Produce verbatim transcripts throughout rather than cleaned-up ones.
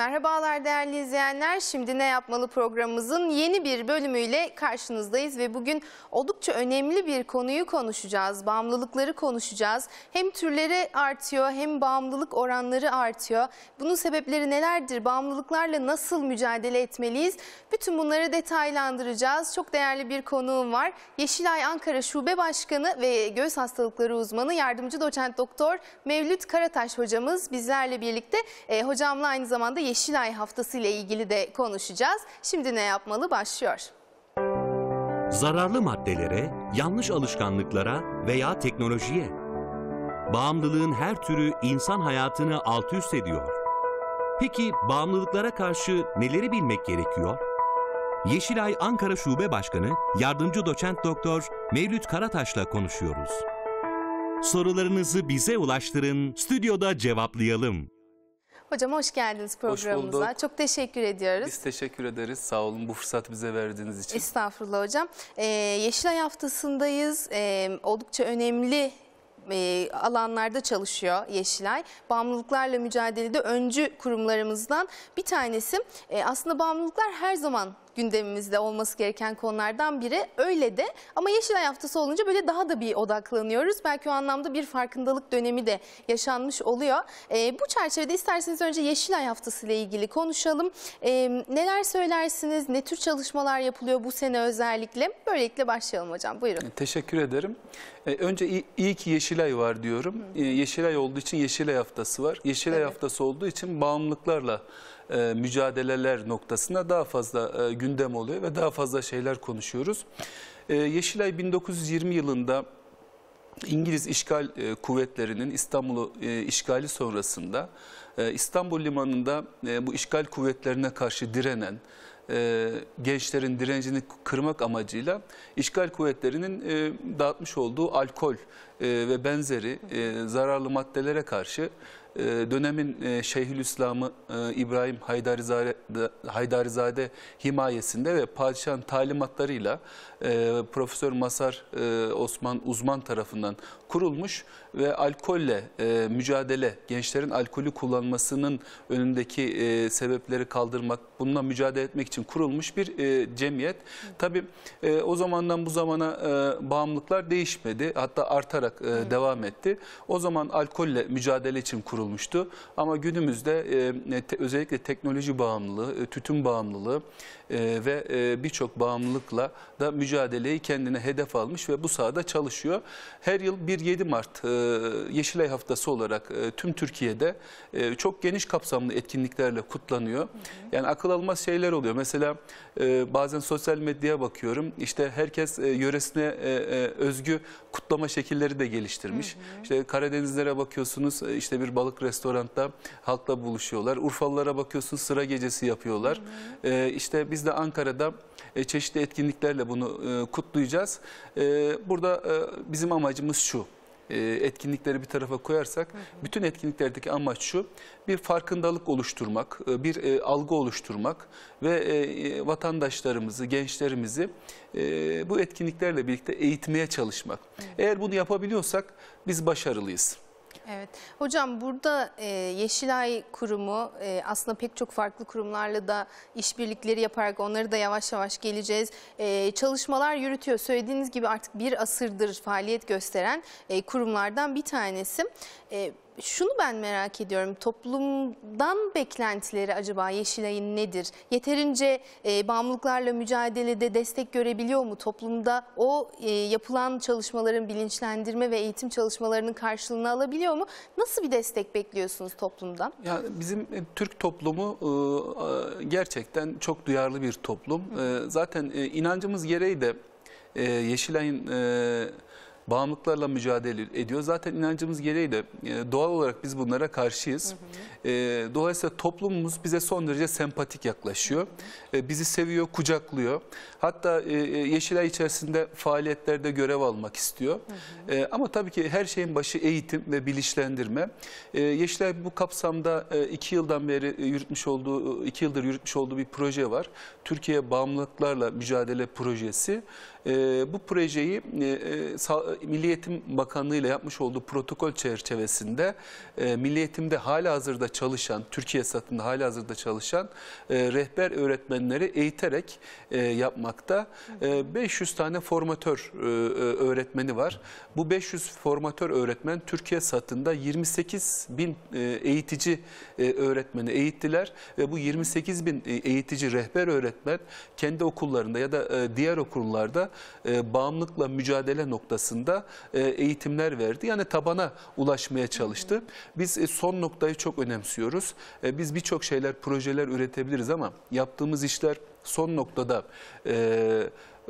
Merhabalar değerli izleyenler. Şimdi Ne Yapmalı programımızın yeni bir bölümüyle karşınızdayız ve bugün oldukça önemli bir konuyu konuşacağız. Bağımlılıkları konuşacağız. Hem türleri artıyor hem bağımlılık oranları artıyor. Bunun sebepleri nelerdir? Bağımlılıklarla nasıl mücadele etmeliyiz? Bütün bunları detaylandıracağız. Çok değerli bir konuğum var. Yeşilay Ankara Şube Başkanı ve Göğüs Hastalıkları Uzmanı Yardımcı Doçent Doktor Mevlüt Karataş hocamız bizlerle birlikte. E, hocamla aynı zamanda Yeşilay Haftası ile ilgili de konuşacağız. Şimdi ne yapmalı başlıyor. Zararlı maddelere, yanlış alışkanlıklara veya teknolojiye. Bağımlılığın her türü insan hayatını alt üst ediyor. Peki bağımlılıklara karşı neleri bilmek gerekiyor? Yeşilay Ankara Şube Başkanı Yardımcı Doçent Doktor Mevlüt Karataş'la konuşuyoruz. Sorularınızı bize ulaştırın, stüdyoda cevaplayalım. Hocam hoş geldiniz programımıza. Hoş bulduk. Çok teşekkür ediyoruz. Biz teşekkür ederiz. Sağ olun bu fırsatı bize verdiğiniz için. Estağfurullah hocam. Ee, Yeşilay Haftası'ndayız. Ee, oldukça önemli e, alanlarda çalışıyor Yeşilay. Bağımlılıklarla mücadelede öncü kurumlarımızdan bir tanesi. E, aslında bağımlılıklar her zaman gündemimizde olması gereken konulardan biri. Öyle de ama Yeşilay Haftası olunca böyle daha da bir odaklanıyoruz. Belki o anlamda bir farkındalık dönemi de yaşanmış oluyor. E, bu çerçevede isterseniz önce Yeşilay Haftası ile ilgili konuşalım. E, neler söylersiniz? Ne tür çalışmalar yapılıyor bu sene özellikle? Böylelikle başlayalım hocam. Buyurun. Teşekkür ederim. E, önce iyi, iyi ki Yeşilay var diyorum. E, Yeşilay olduğu için Yeşilay Haftası var. Yeşilay evet. Haftası olduğu için bağımlılıklarla e, mücadeleler noktasında daha fazla e, gündem oluyor ve daha fazla şeyler konuşuyoruz. E, Yeşilay bin dokuz yüz yirmi yılında İngiliz işgal e, kuvvetlerinin İstanbul'u e, işgali sonrasında e, İstanbul Limanı'nda e, bu işgal kuvvetlerine karşı direnen e, gençlerin direncini kırmak amacıyla işgal kuvvetlerinin e, dağıtmış olduğu alkol e, ve benzeri e, zararlı maddelere karşı e, dönemin e, Şeyhülislam'ı e, İbrahim Haydarizade, Haydarizade himayesinde ve padişahın talimatlarıyla e, Profesör Masar e, Osman Uzman tarafından kurulmuş ve alkolle e, mücadele, gençlerin alkolü kullanmasının önündeki e, sebepleri kaldırmak, bununla mücadele etmek için kurulmuş bir e, cemiyet. Tabii e, o zamandan bu zamana e, bağımlılıklar değişmedi, hatta artarak e, devam etti. O zaman alkolle mücadele için kurulmuştu ama günümüzde e, te, özellikle teknoloji bağımlılığı, e, tütün bağımlılığı e, ve e, birçok bağımlılıkla da mücadeleyi kendine hedef almış ve bu sahada çalışıyor. Her yıl bir yedi Mart e, Yeşilay Haftası olarak e, tüm Türkiye'de e, çok geniş kapsamlı etkinliklerle kutlanıyor. Hı hı. Yani akıl almaz şeyler oluyor. Mesela e, bazen sosyal medyaya bakıyorum. İşte herkes e, yöresine e, e, özgü kutlama şekilleri de geliştirmiş. Hı hı. İşte Karadenizlere bakıyorsunuz, işte bir balık restoranda halkla buluşuyorlar. Urfalılara bakıyorsunuz, sıra gecesi yapıyorlar. Hı hı. E, işte biz de Ankara'da e, çeşitli etkinliklerle bunu e, kutlayacağız. E, burada e, bizim amacımız şu. Etkinlikleri bir tarafa koyarsak, hı hı. bütün etkinliklerdeki amaç şu: bir farkındalık oluşturmak, bir algı oluşturmak ve vatandaşlarımızı, gençlerimizi bu etkinliklerle birlikte eğitmeye çalışmak. Hı hı. Eğer bunu yapabiliyorsak biz başarılıyız. Evet. Hocam burada e, Yeşilay Kurumu e, aslında pek çok farklı kurumlarla da işbirlikleri yaparak onları da yavaş yavaş geleceğiz. E, çalışmalar yürütüyor. Söylediğiniz gibi artık bir asırdır faaliyet gösteren e, kurumlardan bir tanesi. E, Şunu ben merak ediyorum, toplumdan beklentileri acaba Yeşilay'ın nedir? Yeterince e, bağımlılıklarla mücadelede destek görebiliyor mu? Toplumda o e, yapılan çalışmaların bilinçlendirme ve eğitim çalışmalarının karşılığını alabiliyor mu? Nasıl bir destek bekliyorsunuz toplumdan? Ya bizim e, Türk toplumu e, gerçekten çok duyarlı bir toplum. E, zaten e, inancımız gereği de e, Yeşilay'ın e, bağımlılıklarla mücadele ediyor. Zaten inancımız gereği de doğal olarak biz bunlara karşıyız. Hı hı. E, dolayısıyla toplumumuz bize son derece sempatik yaklaşıyor. Hı hı. E, bizi seviyor, kucaklıyor. Hatta e, Yeşilay içerisinde faaliyetlerde görev almak istiyor. Hı hı. E, ama tabii ki her şeyin başı eğitim ve bilinçlendirme. E, Yeşilay bu kapsamda e, iki yıldan beri yürütmüş olduğu, iki yıldır yürütmüş olduğu bir proje var. Türkiye Bağımlılıklarla Mücadele Projesi. E, bu projeyi e, Milli Eğitim Bakanlığı ile yapmış olduğu protokol çerçevesinde e, Milli Eğitim'de halihazırda çalışan, Türkiye satında halihazırda çalışan e, rehber öğretmenleri eğiterek e, yapmakta. E, beş yüz tane formatör e, öğretmeni var. Bu beş yüz formatör öğretmen Türkiye satında yirmi sekiz bin e, eğitici e, öğretmeni eğittiler ve bu yirmi sekiz bin eğitici rehber öğretmen kendi okullarında ya da e, diğer okullarda e, bağımlılıkla mücadele noktasında e, eğitimler verdi. Yani tabana ulaşmaya çalıştı. Biz e, son noktayı çok önemsiyoruz. E, biz birçok şeyler, projeler üretebiliriz ama yaptığımız işler son noktada e,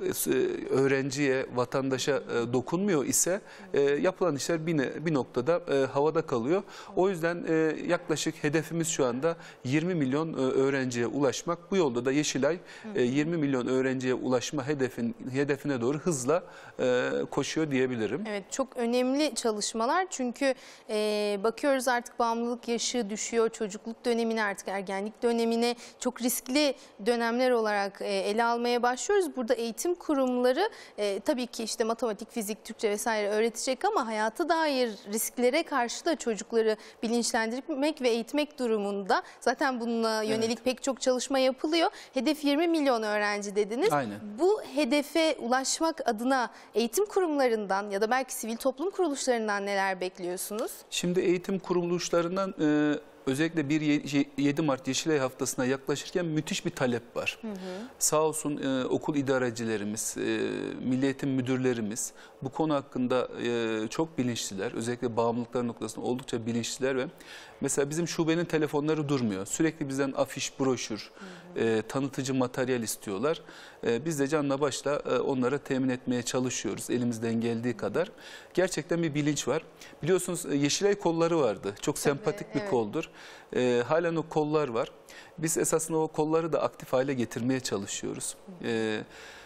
öğrenciye, vatandaşa dokunmuyor ise yapılan işler bir noktada havada kalıyor. O yüzden yaklaşık hedefimiz şu anda yirmi milyon öğrenciye ulaşmak. Bu yolda da Yeşilay yirmi milyon öğrenciye ulaşma hedefin, hedefine doğru hızla koşuyor diyebilirim. Evet, çok önemli çalışmalar çünkü e, bakıyoruz artık bağımlılık yaşı düşüyor. Çocukluk dönemine, artık ergenlik dönemine çok riskli dönemler olarak e, ele almaya başlıyoruz. Burada eğitim kurumları e, tabii ki işte matematik, fizik, Türkçe vesaire öğretecek ama hayata dair risklere karşı da çocukları bilinçlendirmek ve eğitmek durumunda. Zaten bununla yönelik evet. pek çok çalışma yapılıyor. Hedef yirmi milyon öğrenci dediniz. Aynen. Bu hedefe ulaşmak adına eğitim kurumlarından ya da belki sivil toplum kuruluşlarından neler bekliyorsunuz? Şimdi eğitim kuruluşlarından e, özellikle bir yedi Mart Yeşilay Haftası'na yaklaşırken müthiş bir talep var. Hı hı. Sağ olsun e, okul idarecilerimiz, e, milli eğitim müdürlerimiz bu konu hakkında e, çok bilinçliler. Özellikle bağımlılıklar noktasında oldukça bilinçliler ve mesela bizim şubenin telefonları durmuyor. Sürekli bizden afiş, broşür, hı hı. E, tanıtıcı materyal istiyorlar. E, biz de canla başla e, onlara temin etmeye çalışıyoruz elimizden geldiği kadar. Gerçekten bir bilinç var. Biliyorsunuz Yeşilay kolları vardı. Çok Tabii, sempatik bir evet. koldur. E, halen o kollar var. Biz esasında o kolları da aktif hale getirmeye çalışıyoruz. E,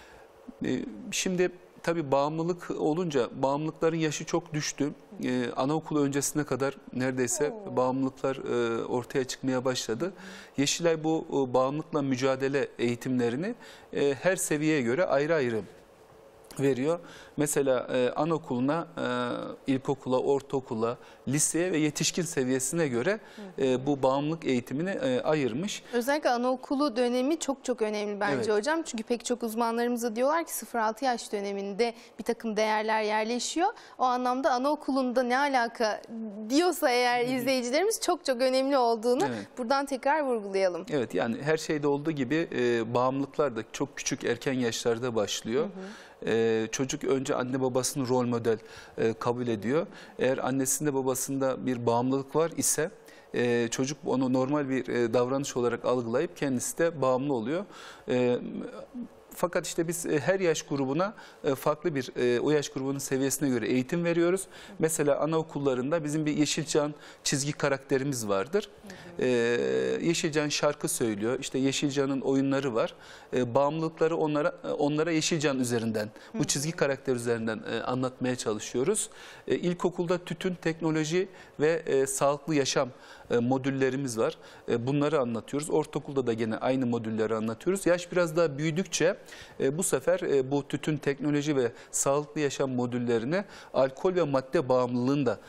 e, şimdi tabii bağımlılık olunca bağımlılıkların yaşı çok düştü. Ee, anaokulu öncesine kadar neredeyse Oo. bağımlılıklar e, ortaya çıkmaya başladı. Hı. Yeşilay bu e, bağımlılıkla mücadele eğitimlerini e, her seviyeye göre ayrı ayrı veriyor. Mesela e, anaokuluna, e, ilkokula, ortaokula, liseye ve yetişkin seviyesine göre e, bu bağımlılık eğitimini e, ayırmış. Özellikle anaokulu dönemi çok çok önemli bence evet. hocam. Çünkü pek çok uzmanlarımız da diyorlar ki sıfır altı yaş döneminde bir takım değerler yerleşiyor. O anlamda anaokulunda ne alaka diyorsa eğer izleyicilerimiz çok çok önemli olduğunu evet. buradan tekrar vurgulayalım. Evet, yani her şeyde olduğu gibi e, bağımlılıklar da çok küçük erken yaşlarda başlıyor. Hı hı. Ee, çocuk önce anne babasını rol model e, kabul ediyor. Eğer annesinde babasında bir bağımlılık var ise e, çocuk onu normal bir e, davranış olarak algılayıp kendisi de bağımlı oluyor. E, Fakat işte biz her yaş grubuna farklı bir o yaş grubunun seviyesine göre eğitim veriyoruz. Mesela anaokullarında bizim bir Yeşilcan çizgi karakterimiz vardır. Hı hı. Yeşilcan şarkı söylüyor. İşte Yeşilcan'ın oyunları var. Bağımlılıkları onlara onlara Yeşilcan üzerinden, hı hı. bu çizgi karakter üzerinden anlatmaya çalışıyoruz. İlkokulda tütün, teknoloji ve sağlıklı yaşam modüllerimiz var. Bunları anlatıyoruz. Ortaokulda da gene aynı modülleri anlatıyoruz. Yaş biraz daha büyüdükçe bu sefer bu tütün, teknoloji ve sağlıklı yaşam modüllerine alkol ve madde bağımlılığını da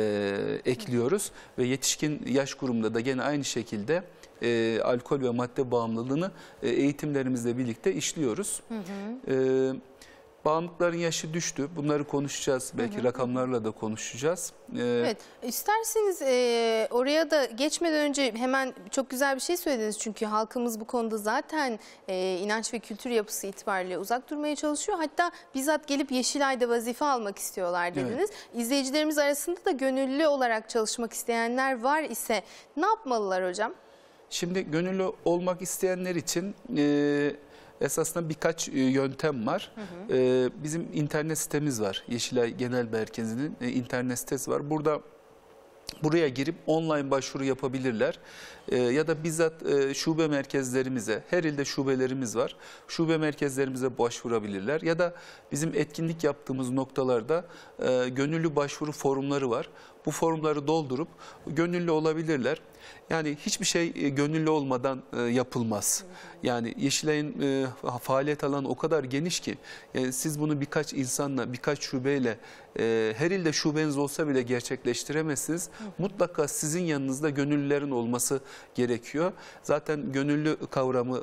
ekliyoruz. Ve yetişkin yaş grubunda da gene aynı şekilde alkol ve madde bağımlılığını eğitimlerimizle birlikte işliyoruz. Hı hı. Bağımlılıkların yaşı düştü. Bunları konuşacağız. Belki hı hı. rakamlarla da konuşacağız. Ee, evet. İsterseniz e, oraya da geçmeden önce hemen çok güzel bir şey söylediniz. Çünkü halkımız bu konuda zaten e, inanç ve kültür yapısı itibariyle uzak durmaya çalışıyor. Hatta bizzat gelip Yeşilay'da vazife almak istiyorlar dediniz. Evet. İzleyicilerimiz arasında da gönüllü olarak çalışmak isteyenler var ise ne yapmalılar hocam? Şimdi gönüllü olmak isteyenler için... E, esasında birkaç yöntem var. Hı hı. Ee, bizim internet sitemiz var. Yeşilay Genel Merkezi'nin internet sitesi var. Burada buraya girip online başvuru yapabilirler. e, ya da bizzat e, şube merkezlerimize, her ilde şubelerimiz var. Şube merkezlerimize başvurabilirler ya da bizim etkinlik yaptığımız noktalarda e, gönüllü başvuru forumları var. Bu formları doldurup gönüllü olabilirler. Yani hiçbir şey e, gönüllü olmadan e, yapılmaz. Yani Yeşilay'ın e, faaliyet alanı o kadar geniş ki yani siz bunu birkaç insanla, birkaç şubeyle e, her ilde şubeniz olsa bile gerçekleştiremezsiniz. Mutlaka sizin yanınızda gönüllülerin olması gerekiyor. Zaten gönüllü kavramı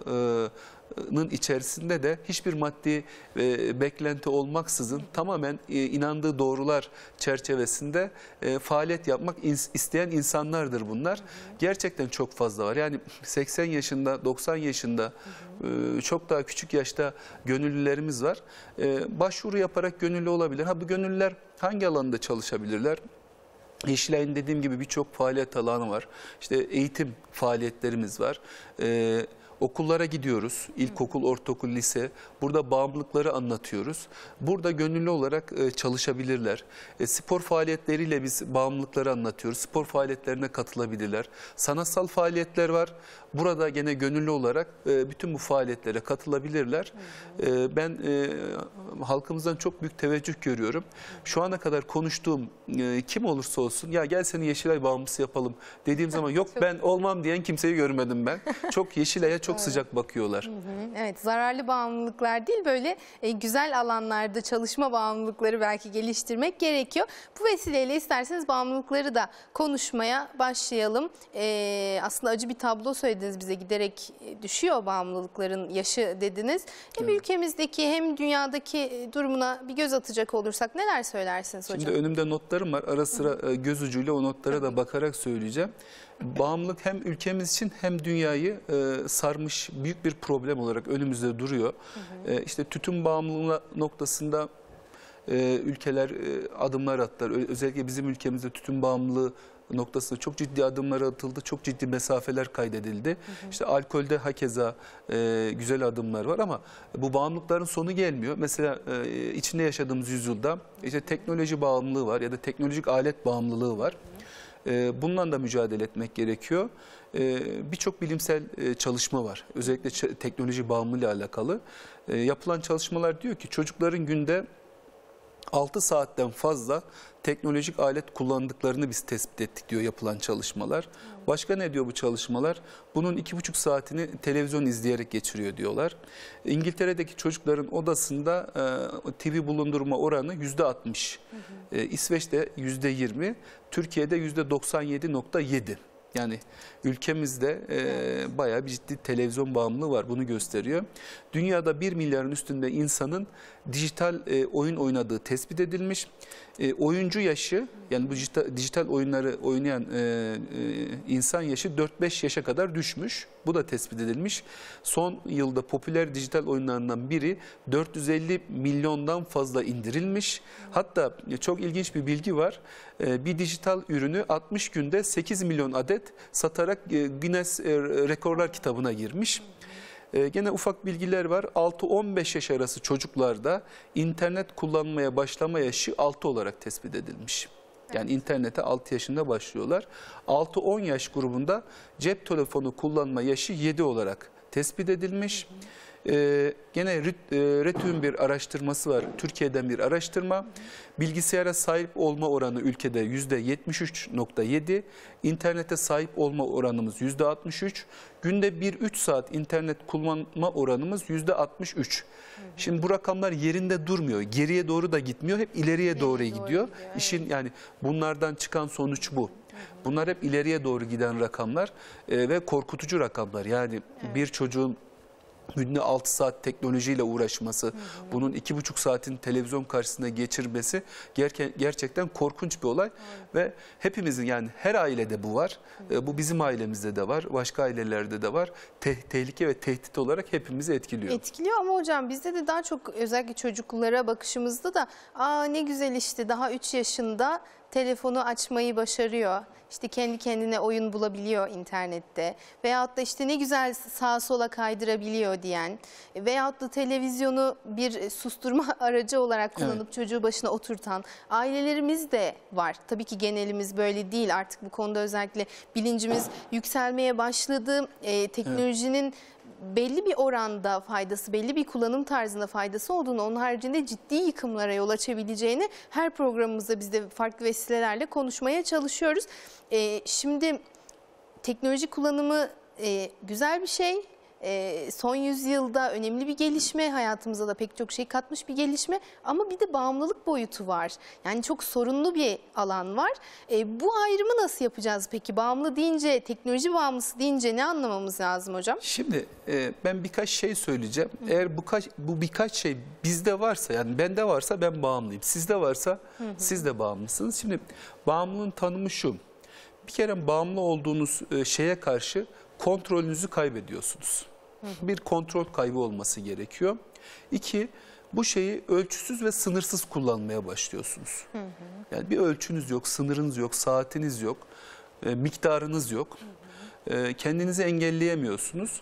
e, içerisinde de hiçbir maddi e, beklenti olmaksızın tamamen e, inandığı doğrular çerçevesinde e, faaliyet yapmak ins- isteyen insanlardır bunlar. Gerçekten çok fazla var. Yani seksen yaşında, doksan yaşında e, çok daha küçük yaşta gönüllülerimiz var. E, başvuru yaparak gönüllü olabilir. Ha bu gönüllüler hangi alanda çalışabilirler? Yeşilay'ın dediğim gibi birçok faaliyet alanı var. İşte eğitim faaliyetlerimiz var. Ee, okullara gidiyoruz. İlkokul, ortaokul, lise. Burada bağımlılıkları anlatıyoruz. Burada gönüllü olarak e, çalışabilirler. E, spor faaliyetleriyle biz bağımlılıkları anlatıyoruz. Spor faaliyetlerine katılabilirler. Sanatsal faaliyetler var. Burada gene gönüllü olarak e, bütün bu faaliyetlere katılabilirler. E, ben e, halkımızdan çok büyük teveccüh görüyorum. Şu ana kadar konuştuğum e, kim olursa olsun ya gel seni Yeşilay bağımlısı yapalım dediğim zaman yok ben olmam diyen kimseyi görmedim ben. Çok Yeşilay'a çok sıcak bakıyorlar. Evet, zararlı bağımlılıklar değil, böyle e, güzel alanlarda çalışma bağımlılıkları belki geliştirmek gerekiyor. Bu vesileyle isterseniz bağımlılıkları da konuşmaya başlayalım. E, aslında acı bir tablo söylediniz bize, giderek düşüyor bağımlılıkların yaşı dediniz. Hem evet. ülkemizdeki hem dünyadaki durumuna bir göz atacak olursak neler söylersiniz hocam? Şimdi önümde notlarım var. Ara sıra göz ucuyla o notlara da bakarak söyleyeceğim. Bağımlılık hem ülkemiz için hem dünyayı e, sarmış büyük bir problem olarak önümüzde duruyor. Hı hı. E, işte tütün bağımlılığı noktasında e, ülkeler e, adımlar attılar. Özellikle bizim ülkemizde tütün bağımlılığı noktasında çok ciddi adımlar atıldı, çok ciddi mesafeler kaydedildi. Hı hı. İşte alkolde hakeza e, güzel adımlar var ama bu bağımlılıkların sonu gelmiyor. Mesela e, içinde yaşadığımız yüzyılda işte teknoloji bağımlılığı var ya da teknolojik alet bağımlılığı var. Bundan da mücadele etmek gerekiyor. Birçok bilimsel çalışma var. Özellikle teknoloji bağımlılığı ile alakalı. Yapılan çalışmalar diyor ki çocukların günde altı saatten fazla teknolojik alet kullandıklarını biz tespit ettik diyor yapılan çalışmalar. Başka ne diyor bu çalışmalar? Bunun iki buçuk saatini televizyon izleyerek geçiriyor diyorlar. İngiltere'deki çocukların odasında e, T V bulundurma oranı yüzde altmış. E, İsveç'te yüzde yirmi, Türkiye'de yüzde doksan yedi nokta yedi. Yani ülkemizde e, bayağı bir ciddi televizyon bağımlılığı var, bunu gösteriyor. Dünyada bir milyarın üstünde insanın dijital e, oyun oynadığı tespit edilmiş. E, oyuncu yaşı, yani bu dijital, dijital oyunları oynayan e, e, insan yaşı dört beş yaşa kadar düşmüş. Bu da tespit edilmiş. Son yılda popüler dijital oyunlarından biri dört yüz elli milyondan fazla indirilmiş. Hatta çok ilginç bir bilgi var. E, bir dijital ürünü altmış günde sekiz milyon adet satarak e, Guinness e, Rekorlar kitabına girmiş. Ee, gene ufak bilgiler var. altı on beş yaş arası çocuklarda internet kullanmaya başlama yaşı altı olarak tespit edilmiş. Yani internete altı yaşında başlıyorlar. altı on yaş grubunda cep telefonu kullanma yaşı yedi olarak tespit edilmiş. Ee, gene RETÜ'nün bir araştırması var. Türkiye'den bir araştırma. Bilgisayara sahip olma oranı ülkede yüzde yetmiş üç nokta yedi. İnternete sahip olma oranımız yüzde altmış üç. Günde bir üç saat internet kullanma oranımız yüzde altmış üç. Şimdi bu rakamlar yerinde durmuyor. Geriye doğru da gitmiyor. Hep ileriye doğru doğru gidiyor. gidiyor, İşin yani bunlardan çıkan sonuç bu. Bunlar hep ileriye doğru giden rakamlar e, ve korkutucu rakamlar. Yani evet. bir çocuğun günde altı saat teknolojiyle uğraşması, hı hı. bunun iki buçuk saatin televizyon karşısında geçirmesi gerke, gerçekten korkunç bir olay. Evet. Ve hepimizin, yani her ailede bu var. Hı hı. Bu bizim ailemizde de var, başka ailelerde de var. Te tehlike ve tehdit olarak hepimizi etkiliyor. Etkiliyor ama hocam bizde de daha çok özellikle çocuklara bakışımızda da aa ne güzel işte daha üç yaşında telefonu açmayı başarıyor. İşte kendi kendine oyun bulabiliyor internette. Veyahut da işte ne güzel sağa sola kaydırabiliyor diyen. Veyahut da televizyonu bir susturma aracı olarak kullanıp evet. çocuğu başına oturtan ailelerimiz de var. Tabii ki genelimiz böyle değil. Artık bu konuda özellikle bilincimiz yükselmeye başladı. Ee, teknolojinin evet. belli bir oranda faydası, belli bir kullanım tarzında faydası olduğunu, onun haricinde ciddi yıkımlara yol açabileceğini her programımızda biz de farklı vesilelerle konuşmaya çalışıyoruz. Ee, şimdi teknoloji kullanımı e, güzel bir şey. E, son yüzyılda önemli bir gelişme, hayatımıza da pek çok şey katmış bir gelişme ama bir de bağımlılık boyutu var. Yani çok sorunlu bir alan var. E, bu ayrımı nasıl yapacağız peki? Bağımlı deyince, teknoloji bağımlısı deyince ne anlamamız lazım hocam? Şimdi e, ben birkaç şey söyleyeceğim. Hı. Eğer bu, kaç, bu birkaç şey bizde varsa, yani bende varsa ben bağımlıyım. Sizde varsa hı hı. siz de bağımlısınız. Şimdi bağımlılığın tanımı şu. Bir kere bağımlı olduğunuz şeye karşı kontrolünüzü kaybediyorsunuz. Bir kontrol kaybı olması gerekiyor. İki, bu şeyi ölçüsüz ve sınırsız kullanmaya başlıyorsunuz. Hı hı. Yani bir ölçünüz yok, sınırınız yok, saatiniz yok, e, miktarınız yok. Hı hı. E, kendinizi engelleyemiyorsunuz.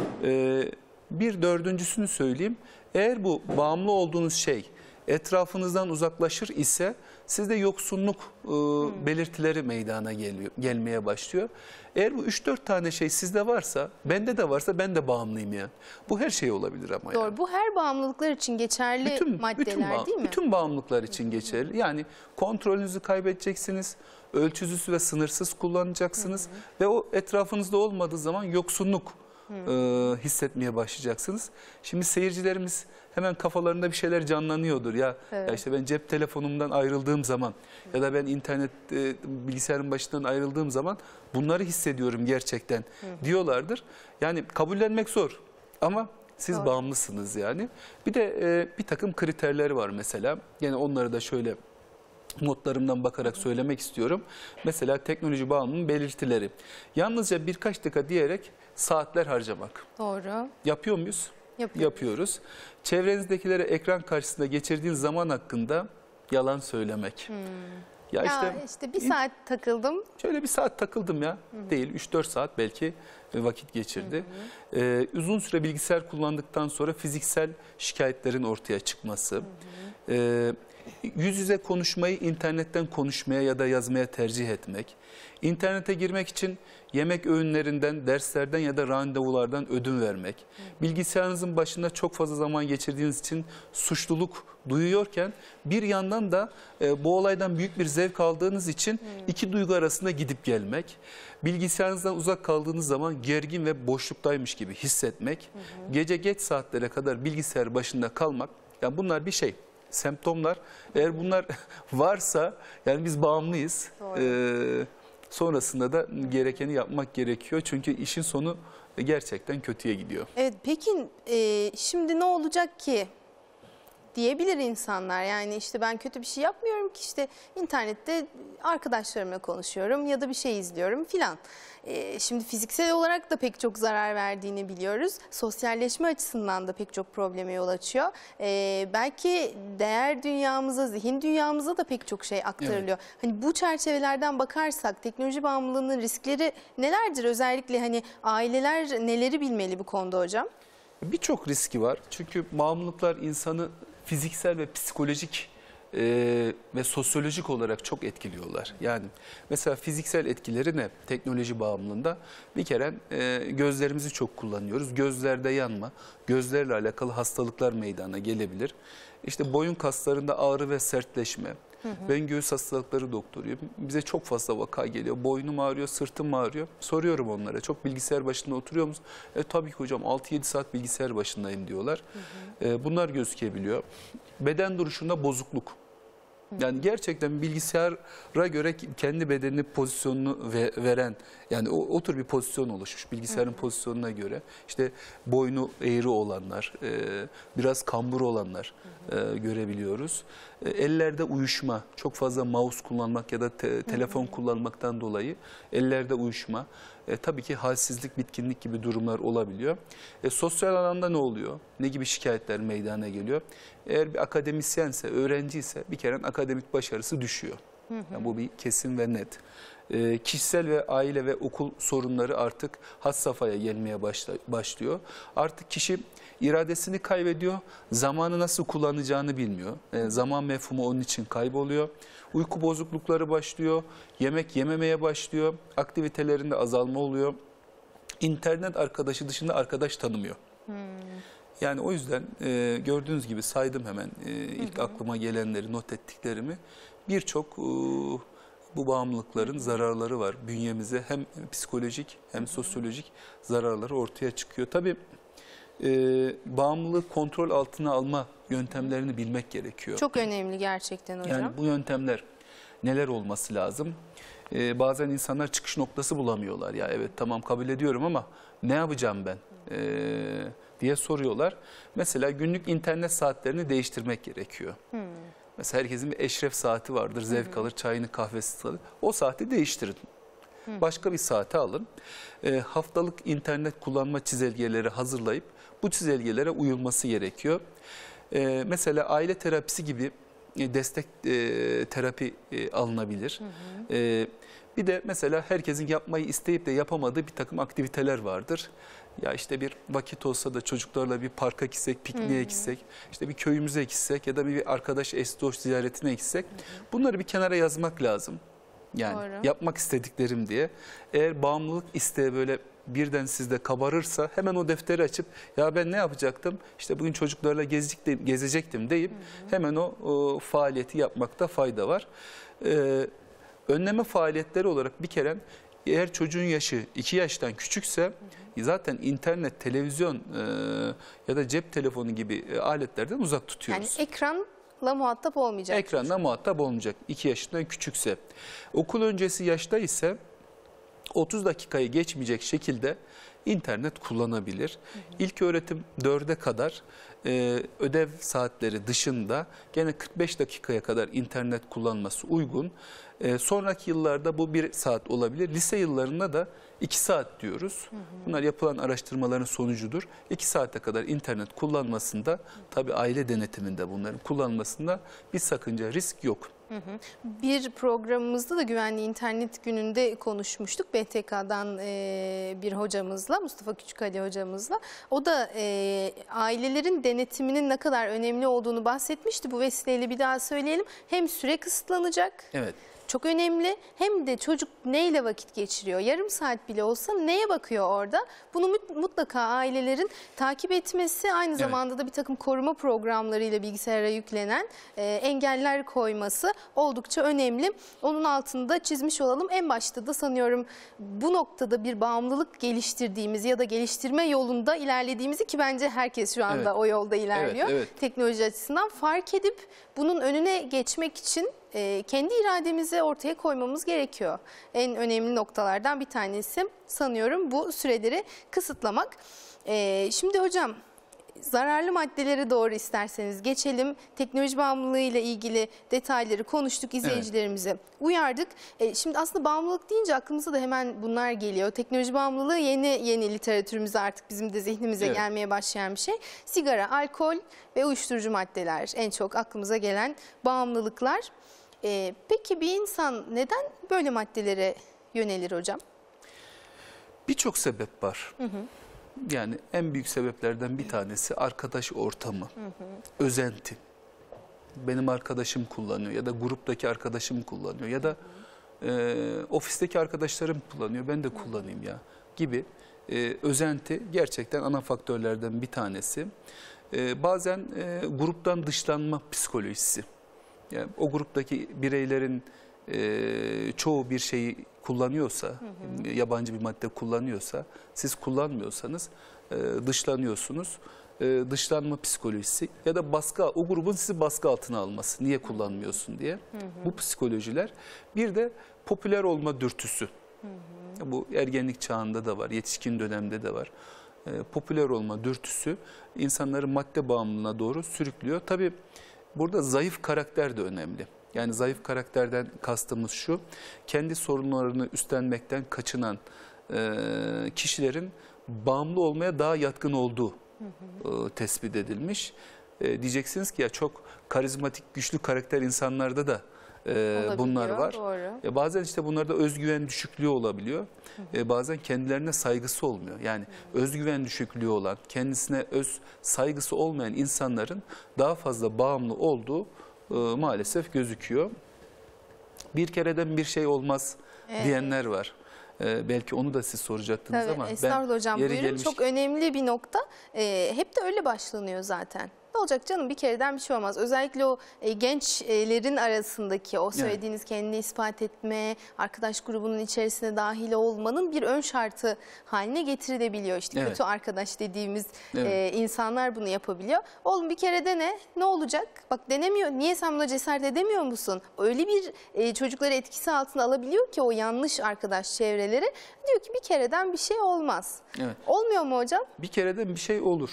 E, bir dördüncüsünü söyleyeyim. Eğer bu bağımlı olduğunuz şey etrafınızdan uzaklaşır ise sizde yoksunluk e, hmm. belirtileri meydana geliyor, gelmeye başlıyor. Eğer bu üç dört tane şey sizde varsa, bende de varsa ben de bağımlıyım yani. Bu her şey olabilir ama. Doğru. Yani. Bu her bağımlılıklar için geçerli bütün, maddeler bütün bağ, değil mi? Bütün bağımlılıklar için geçerli. Yani kontrolünüzü kaybedeceksiniz, ölçüsüz ve sınırsız kullanacaksınız hmm. ve o etrafınızda olmadığı zaman yoksunluk hmm. e, hissetmeye başlayacaksınız. Şimdi seyircilerimiz hemen kafalarında bir şeyler canlanıyordur. Ya, evet. ya işte ben cep telefonumdan ayrıldığım zaman Hı. ya da ben internet e, bilgisayarın başından ayrıldığım zaman bunları hissediyorum gerçekten Hı. diyorlardır. Yani kabullenmek zor ama siz Doğru. bağımlısınız yani. Bir de e, bir takım kriterleri var mesela. Yani onları da şöyle notlarımdan bakarak Hı. söylemek istiyorum. Mesela teknoloji bağımlılığının belirtileri. Yalnızca birkaç dakika diyerek saatler harcamak. Doğru. Yapıyor muyuz? Yapıyoruz. Yapıyoruz. Çevrenizdekileri ekran karşısında geçirdiğiniz zaman hakkında yalan söylemek. Hmm. Ya, ya işte, işte bir saat takıldım. Şöyle bir saat takıldım ya. Hı-hı. Değil, üç dört saat belki vakit geçirdi. Ee, uzun süre bilgisayar kullandıktan sonra fiziksel şikayetlerin ortaya çıkması. Ee, yüz yüze konuşmayı internetten konuşmaya ya da yazmaya tercih etmek. İnternete girmek için yemek öğünlerinden, derslerden ya da randevulardan ödün vermek. Hı. Bilgisayarınızın başında çok fazla zaman geçirdiğiniz için suçluluk duyuyorken bir yandan da e, bu olaydan büyük bir zevk aldığınız için Hı. iki duygu arasında gidip gelmek. Bilgisayarınızdan uzak kaldığınız zaman gergin ve boşluktaymış gibi hissetmek. Hı. Gece geç saatlere kadar bilgisayar başında kalmak. Yani bunlar bir şey. Semptomlar. Eğer bunlar varsa yani biz bağımlıyız. Ee, sonrasında da gerekeni yapmak gerekiyor. Çünkü işin sonu gerçekten kötüye gidiyor. Evet, peki e, şimdi ne olacak ki diyebilir insanlar. Yani işte ben kötü bir şey yapmıyorum ki, işte internette arkadaşlarımla konuşuyorum ya da bir şey izliyorum filan. Ee, şimdi fiziksel olarak da pek çok zarar verdiğini biliyoruz. Sosyalleşme açısından da pek çok probleme yol açıyor. Ee, belki değer dünyamıza, zihin dünyamıza da pek çok şey aktarılıyor. Evet. Hani bu çerçevelerden bakarsak teknoloji bağımlılığının riskleri nelerdir? Özellikle hani aileler neleri bilmeli bu konuda hocam? Birçok riski var. Çünkü bağımlılıklar insanı fiziksel ve psikolojik e, ve sosyolojik olarak çok etkiliyorlar. Yani mesela fiziksel etkileri ne? Teknoloji bağımlılığında bir kere e, gözlerimizi çok kullanıyoruz. Gözlerde yanma, gözlerle alakalı hastalıklar meydana gelebilir. İşte boyun kaslarında ağrı ve sertleşme. Hı hı. Ben göğüs hastalıkları doktoruyum. Bize çok fazla vaka geliyor. Boynum ağrıyor, sırtım ağrıyor. Soruyorum onlara, çok bilgisayar başında oturuyor musun? E, tabii ki hocam altı yedi saat bilgisayar başındayım diyorlar. Hı hı. E, bunlar gözükebiliyor. Beden duruşunda bozukluk. Yani gerçekten bilgisayara göre kendi bedenini pozisyonunu ve, veren, yani o, o tür bir pozisyon oluşmuş bilgisayarın Hı. pozisyonuna göre. İşte boynu eğri olanlar, e, biraz kambur olanlar e, görebiliyoruz. E, ellerde uyuşma, çok fazla mouse kullanmak ya da te, telefon Hı. kullanmaktan dolayı ellerde uyuşma. E, tabii ki halsizlik, bitkinlik gibi durumlar olabiliyor. E, sosyal alanda ne oluyor? Ne gibi şikayetler meydana geliyor? Eğer bir akademisyense, öğrenciyse bir kere akademik başarısı düşüyor. Yani bu bir kesin ve net. E, kişisel ve aile ve okul sorunları artık had safhaya gelmeye başla, başlıyor. Artık kişi iradesini kaybediyor, zamanı nasıl kullanacağını bilmiyor. E, zaman mefhumu onun için kayboluyor. Uyku bozuklukları başlıyor, yemek yememeye başlıyor, aktivitelerinde azalma oluyor. İnternet arkadaşı dışında arkadaş tanımıyor. Hmm. Yani o yüzden e, gördüğünüz gibi saydım hemen e, ilk hı hı. aklıma gelenleri, not ettiklerimi. Birçok e, bu bağımlılıkların zararları var. Bünyemize hem psikolojik hem sosyolojik zararları ortaya çıkıyor. Tabii e, bağımlılığı kontrol altına alma yöntemlerini bilmek gerekiyor. Çok önemli gerçekten hocam. Yani bu yöntemler neler olması lazım? Ee, bazen insanlar çıkış noktası bulamıyorlar. Ya evet tamam kabul ediyorum ama ne yapacağım ben ee, diye soruyorlar. Mesela günlük internet saatlerini değiştirmek gerekiyor. Hmm. Mesela herkesin bir eşref saati vardır. Zevk hmm. alır, çayını kahvesi alır. O saati değiştirin. Hmm. Başka bir saate alın. Ee, haftalık internet kullanma çizelgeleri hazırlayıp bu çizelgelere uyulması gerekiyor. Ee, mesela aile terapisi gibi destek e, terapi e, alınabilir. Hı hı. E, bir de mesela herkesin yapmayı isteyip de yapamadığı bir takım aktiviteler vardır. Ya işte bir vakit olsa da çocuklarla bir parka gitsek, pikniğe hı hı. gitsek, işte bir köyümüze gitsek ya da bir arkadaş eş dost ziyaretine gitsek. Hı hı. Bunları bir kenara yazmak lazım. Yani doğru. Yapmak istediklerim diye. Eğer bağımlılık isteği böyle birden sizde kabarırsa hemen o defteri açıp ya ben ne yapacaktım? İşte bugün çocuklarla gezecektim, gezecektim deyip hı hı. hemen o, o faaliyeti yapmakta fayda var. Ee, önleme faaliyetleri olarak bir kere eğer çocuğun yaşı iki yaştan küçükse hı hı. zaten internet, televizyon e, ya da cep telefonu gibi e, aletlerden uzak tutuyoruz. Yani ekran muhatap olmayacak. Ekranla çocuk. muhatap olmayacak iki yaşından küçükse. Okul öncesi yaşta ise otuz dakikayı geçmeyecek şekilde internet kullanabilir. Hı hı. İlk öğretim dörde kadar e, ödev saatleri dışında gene kırk beş dakikaya kadar internet kullanması uygun. E, sonraki yıllarda bu bir saat olabilir. Lise yıllarında da iki saat diyoruz. Hı hı. Bunlar yapılan araştırmaların sonucudur. iki saate kadar internet kullanmasında tabii aile denetiminde bunların kullanmasında bir sakınca, risk yok. Hı hı. Bir programımızda da güvenli internet gününde konuşmuştuk. B T K'dan e, bir hocamızla, Mustafa Küçükali hocamızla. O da e, ailelerin denetiminin ne kadar önemli olduğunu bahsetmişti. Bu vesileyle bir daha söyleyelim. Hem süre kısıtlanacak. Evet. Çok önemli. Hem de çocuk neyle vakit geçiriyor? Yarım saat bile olsa neye bakıyor orada? Bunu mutlaka ailelerin takip etmesi, aynı evet. zamanda da bir takım koruma programlarıyla bilgisayara yüklenen e, engeller koyması oldukça önemli. Onun altında çizmiş olalım. En başta da sanıyorum bu noktada bir bağımlılık geliştirdiğimiz ya da geliştirme yolunda ilerlediğimizi, ki bence herkes şu anda evet. o yolda ilerliyor. Evet, evet. Teknoloji açısından fark edip bunun önüne geçmek için e, kendi irademizi ortaya koymamız gerekiyor. En önemli noktalardan bir tanesi sanıyorum bu süreleri kısıtlamak. E, şimdi hocam, zararlı maddelere doğru isterseniz geçelim. Teknoloji bağımlılığı ile ilgili detayları konuştuk, izleyicilerimizi evet. uyardık. E, şimdi aslında bağımlılık deyince aklımıza da hemen bunlar geliyor. Teknoloji bağımlılığı yeni yeni literatürümüzde artık bizim de zihnimize evet. gelmeye başlayan bir şey. Sigara, alkol ve uyuşturucu maddeler en çok aklımıza gelen bağımlılıklar. E, peki bir insan neden böyle maddelere yönelir hocam? Birçok sebep var. Hı hı. Yani en büyük sebeplerden bir tanesi arkadaş ortamı, hı hı. özenti. Benim arkadaşım kullanıyor ya da gruptaki arkadaşım kullanıyor ya da e, ofisteki arkadaşlarım kullanıyor, ben de kullanayım ya gibi e, özenti gerçekten ana faktörlerden bir tanesi. E, bazen e, gruptan dışlanma psikolojisi. Yani o gruptaki bireylerin e, çoğu bir şeyi kullanıyorsa, hı hı. yabancı bir madde kullanıyorsa, siz kullanmıyorsanız e, dışlanıyorsunuz. E, dışlanma psikolojisi ya da baskı, o grubun sizi baskı altına alması, niye kullanmıyorsun diye. Hı hı. Bu psikolojiler. Bir de popüler olma dürtüsü. Hı hı. Bu ergenlik çağında da var, yetişkin dönemde de var. E, popüler olma dürtüsü insanları madde bağımlılığına doğru sürüklüyor. Tabii burada zayıf karakter de önemli. Yani zayıf karakterden kastımız şu, kendi sorunlarını üstlenmekten kaçınan e, kişilerin bağımlı olmaya daha yatkın olduğu hı hı. E, tespit edilmiş. E, diyeceksiniz ki ya çok karizmatik, güçlü karakter insanlarda da e, bunlar var. Doğru. E, bazen işte bunlarda özgüven düşüklüğü olabiliyor. E, bazen kendilerine saygısı olmuyor. Yani özgüven düşüklüğü olan, kendisine öz saygısı olmayan insanların daha fazla bağımlı olduğu e, maalesef gözüküyor. Bir kereden bir şey olmaz Evet. diyenler var. Ee, belki onu da siz soracaktınız Tabii, ama estağfurullah ben hocam, yeri buyurun. gelmiş... Çok önemli bir nokta. Ee, hep de öyle başlanıyor zaten. Ne olacak canım, bir kereden bir şey olmaz. Özellikle o e, gençlerin arasındaki o söylediğiniz kendini ispat etme, arkadaş grubunun içerisine dahil olmanın bir ön şartı haline getirilebiliyor. İşte Evet. kötü arkadaş dediğimiz Evet. e, insanlar bunu yapabiliyor. Oğlum bir kere dene, ne olacak? Bak denemiyor. Niye sen buna cesaret edemiyor musun? Öyle bir e, çocukları etkisi altına alabiliyor ki o yanlış arkadaş çevreleri. Diyor ki bir kereden bir şey olmaz. Evet. Olmuyor mu hocam? Bir kereden bir şey olur.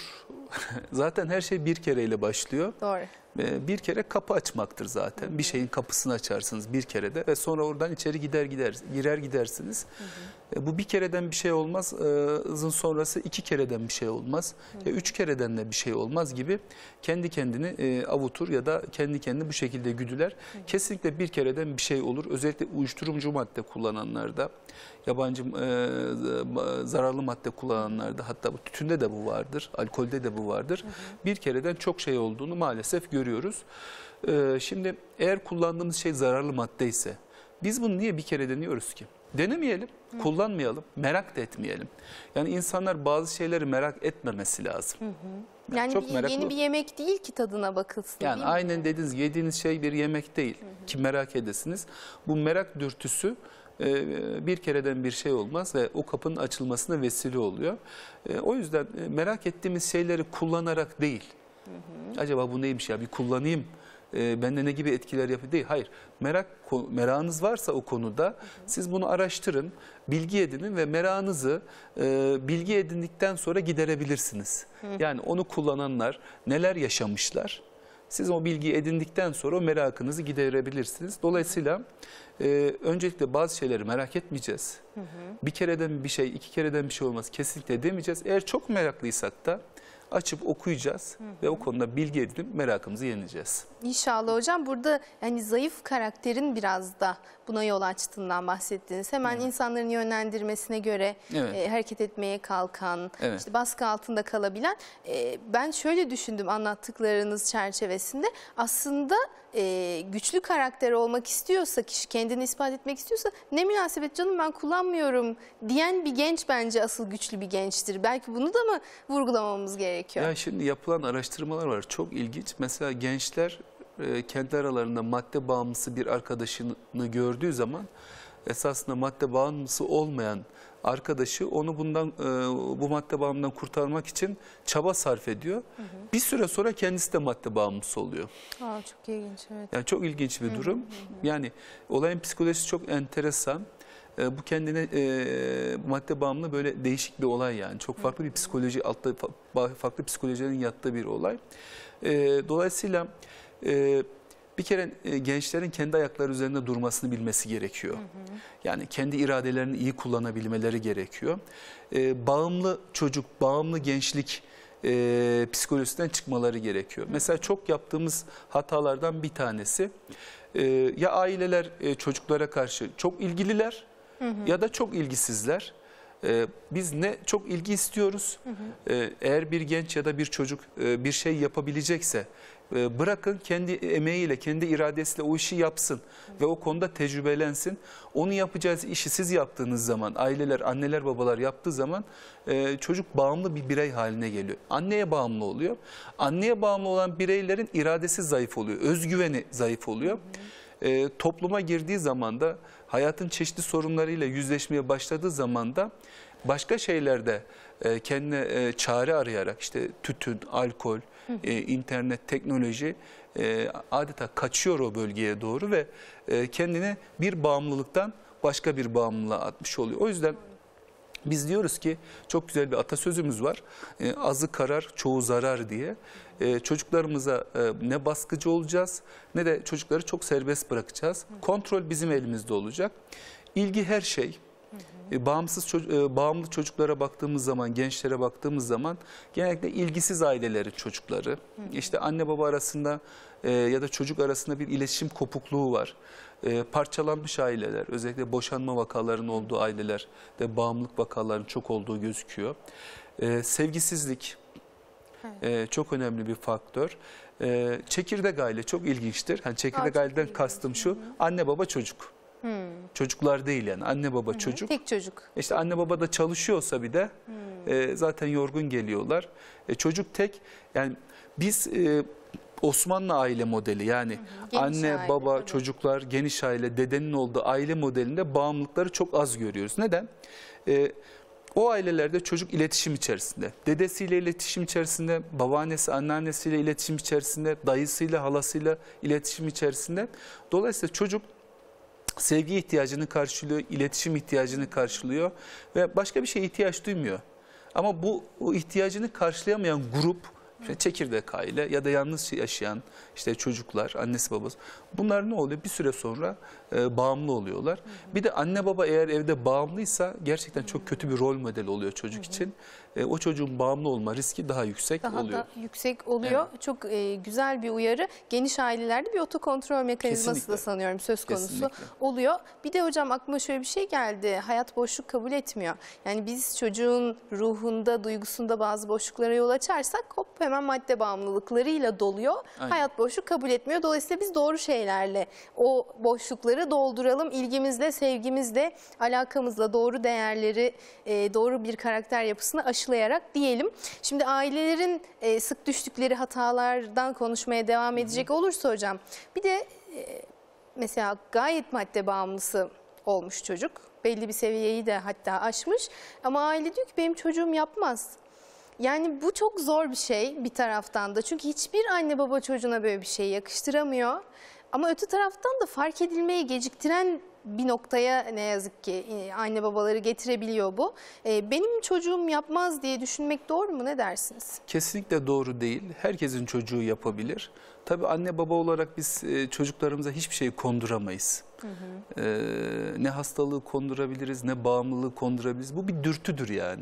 Zaten her şey bir kereyle başlıyor. Doğru. Ee, Bir kere kapı açmaktır zaten. Bir şeyin kapısını açarsınız bir kerede ve sonra oradan içeri gider gider girer gidersiniz. Hı hı. Bu bir kereden bir şey olmaz. Ee, sonrası iki kereden bir şey olmaz. Hı hı. Üç kereden de bir şey olmaz gibi kendi kendini e, avutur ya da kendi kendini bu şekilde güdüler. Hı hı. Kesinlikle bir kereden bir şey olur. Özellikle uyuşturucu madde kullananlarda, yabancı e, zararlı madde kullananlarda, hatta bu tütünde de bu vardır, alkolde de bu vardır. Hı hı. Bir kereden çok şey olduğunu maalesef görüyoruz. Ee, şimdi eğer kullandığımız şey zararlı madde ise biz bunu niye bir kere deniyoruz ki? Denemeyelim, hı. kullanmayalım, merak da etmeyelim. Yani insanlar bazı şeyleri merak etmemesi lazım. Hı hı. Yani, yani çok bir, meraklı... yeni bir yemek değil ki tadına bakılsın. Yani aynen dediğiniz, yediğiniz şey bir yemek değil, hı hı. ki merak edesiniz. Bu merak dürtüsü bir kereden bir şey olmaz ve o kapının açılmasına vesile oluyor. O yüzden merak ettiğimiz şeyleri kullanarak değil. Hı hı. Acaba bu neymiş ya, bir kullanayım, e, bende ne gibi etkiler yapıyor değil. Hayır, merak merakınız varsa o konuda, hı hı. siz bunu araştırın, bilgi edinin ve merakınızı e, bilgi edindikten sonra giderebilirsiniz. Hı hı. Yani onu kullananlar neler yaşamışlar, siz o bilgiyi edindikten sonra o merakınızı giderebilirsiniz. Dolayısıyla e, öncelikle bazı şeyleri merak etmeyeceğiz. Hı hı. Bir kereden bir şey, iki kereden bir şey olmaz kesinlikle demeyeceğiz. Eğer çok meraklıysak da açıp okuyacağız, hı hı. ve o konuda bilgi edinip merakımızı yeneceğiz. İnşallah hocam. Burada yani zayıf karakterin biraz da buna yol açtığından bahsettiniz. Hemen evet. insanların yönlendirmesine göre evet. e, hareket etmeye kalkan, evet. işte baskı altında kalabilen. E, ben şöyle düşündüm anlattıklarınız çerçevesinde. Aslında e, güçlü karakter olmak istiyorsa, kişi kendini ispat etmek istiyorsa, ne münasebet canım ben kullanmıyorum diyen bir genç bence asıl güçlü bir gençtir. Belki bunu da mı vurgulamamız gerekiyor? Ya şimdi yapılan araştırmalar var. Çok ilginç. Mesela gençler kendi aralarında madde bağımlısı bir arkadaşını gördüğü zaman esasında madde bağımlısı olmayan arkadaşı onu bundan bu madde bağımlılığından kurtarmak için çaba sarf ediyor. Hı hı. Bir süre sonra kendisi de madde bağımlısı oluyor. Aa, çok ilginç, evet. Yani çok ilginç bir durum. Hı hı hı. Yani olayın psikolojisi çok enteresan. Bu kendine e, madde bağımlı böyle değişik bir olay yani. Çok farklı bir psikoloji, altta farklı psikolojilerin yattığı bir olay. E, dolayısıyla e, bir kere e, gençlerin kendi ayakları üzerinde durmasını bilmesi gerekiyor. Hı hı. Yani kendi iradelerini iyi kullanabilmeleri gerekiyor. E, bağımlı çocuk, bağımlı gençlik e, psikolojisinden çıkmaları gerekiyor. Hı hı. Mesela çok yaptığımız hatalardan bir tanesi, e, ya aileler e, çocuklara karşı çok ilgililer, hı hı. ya da çok ilgisizler. Ee, biz ne çok ilgi istiyoruz. Hı hı. Ee, eğer bir genç ya da bir çocuk e, bir şey yapabilecekse e, bırakın kendi emeğiyle, kendi iradesiyle o işi yapsın. Hı hı. Ve o konuda tecrübelensin. Onu yapacağız işi siz yaptığınız zaman, aileler, anneler, babalar yaptığı zaman e, çocuk bağımlı bir birey haline geliyor. Anneye bağımlı oluyor. Anneye bağımlı olan bireylerin iradesi zayıf oluyor, özgüveni zayıf oluyor. Hı hı. E, topluma girdiği zaman da, hayatın çeşitli sorunlarıyla yüzleşmeye başladığı zaman da başka şeylerde e, kendine e, çare arayarak, işte tütün, alkol, e, internet, teknoloji e, adeta kaçıyor o bölgeye doğru ve e, kendini bir bağımlılıktan başka bir bağımlılığa atmış oluyor. O yüzden biz diyoruz ki, çok güzel bir atasözümüz var, e, azı karar çoğu zarar diye. E, çocuklarımıza e, ne baskıcı olacağız ne de çocukları çok serbest bırakacağız. Kontrol bizim elimizde olacak. İlgi her şey. E, bağımsız ço- e, bağımlı çocuklara baktığımız zaman, gençlere baktığımız zaman genellikle ilgisiz ailelerin çocukları. Hı hı. İşte anne baba arasında e, ya da çocuk arasında bir iletişim kopukluğu var. E, parçalanmış aileler, özellikle boşanma vakalarının olduğu aileler de bağımlılık vakalarının çok olduğu gözüküyor. E, sevgisizlik evet. e, çok önemli bir faktör. E, çekirdek aile çok ilginçtir. Yani çekirdek Aa, aileden kastım şu, hı hı. anne baba çocuk. Hmm. Çocuklar değil yani anne baba Hı-hı. çocuk. Tek çocuk. İşte anne baba da çalışıyorsa bir de hmm. e, zaten yorgun geliyorlar. E, çocuk tek yani biz e, Osmanlı aile modeli yani anne aile, baba tabii. çocuklar geniş aile dedenin olduğu aile modelinde bağımlılıkları çok az görüyoruz. Neden? E, o ailelerde çocuk iletişim içerisinde. Dedesiyle iletişim içerisinde, babaannesi, anneannesiyle iletişim içerisinde, dayısıyla, halasıyla iletişim içerisinde. Dolayısıyla çocuk sevgi ihtiyacını karşılıyor, iletişim ihtiyacını karşılıyor ve başka bir şeye ihtiyaç duymuyor. Ama bu o ihtiyacını karşılayamayan grup, işte çekirdek aile ya da yalnız yaşayan işte çocuklar, annesi babası, bunlar ne oluyor? Bir süre sonra e, bağımlı oluyorlar. Hı hı. Bir de anne baba eğer evde bağımlıysa gerçekten çok kötü bir rol model oluyor çocuk hı hı. için. E, o çocuğun bağımlı olma riski daha yüksek daha oluyor. Daha da yüksek oluyor. Evet. Çok e, güzel bir uyarı. Geniş ailelerde bir otokontrol mekanizması Kesinlikle. da sanıyorum söz konusu Kesinlikle. oluyor. Bir de hocam aklıma şöyle bir şey geldi. Hayat boşluk kabul etmiyor. Yani biz çocuğun ruhunda, duygusunda bazı boşluklara yol açarsak hop hemen madde bağımlılıklarıyla doluyor. Aynen. Hayat boşluk kabul etmiyor. Dolayısıyla biz doğru şeylerle o boşlukları dolduralım. İlgimizle, sevgimizle, alakamızla doğru değerleri, e, doğru bir karakter yapısını aşılayarak diyelim. Şimdi ailelerin e, sık düştükleri hatalardan konuşmaya devam edecek olursa hocam, bir de e, mesela gayet madde bağımlısı olmuş çocuk. Belli bir seviyeyi de hatta aşmış ama aile diyor ki benim çocuğum yapmaz. Yani bu çok zor bir şey bir taraftan da. Çünkü hiçbir anne baba çocuğuna böyle bir şey yakıştıramıyor. Ama öte taraftan da fark edilmeyi geciktiren bir noktaya ne yazık ki anne babaları getirebiliyor bu. Benim çocuğum yapmaz diye düşünmek doğru mu? Ne dersiniz? Kesinlikle doğru değil. Herkesin çocuğu yapabilir. Tabii anne baba olarak biz çocuklarımıza hiçbir şeyi konduramayız. Hı hı. Ee, ne hastalığı kondurabiliriz, ne bağımlılığı kondurabiliriz. Bu bir dürtüdür yani.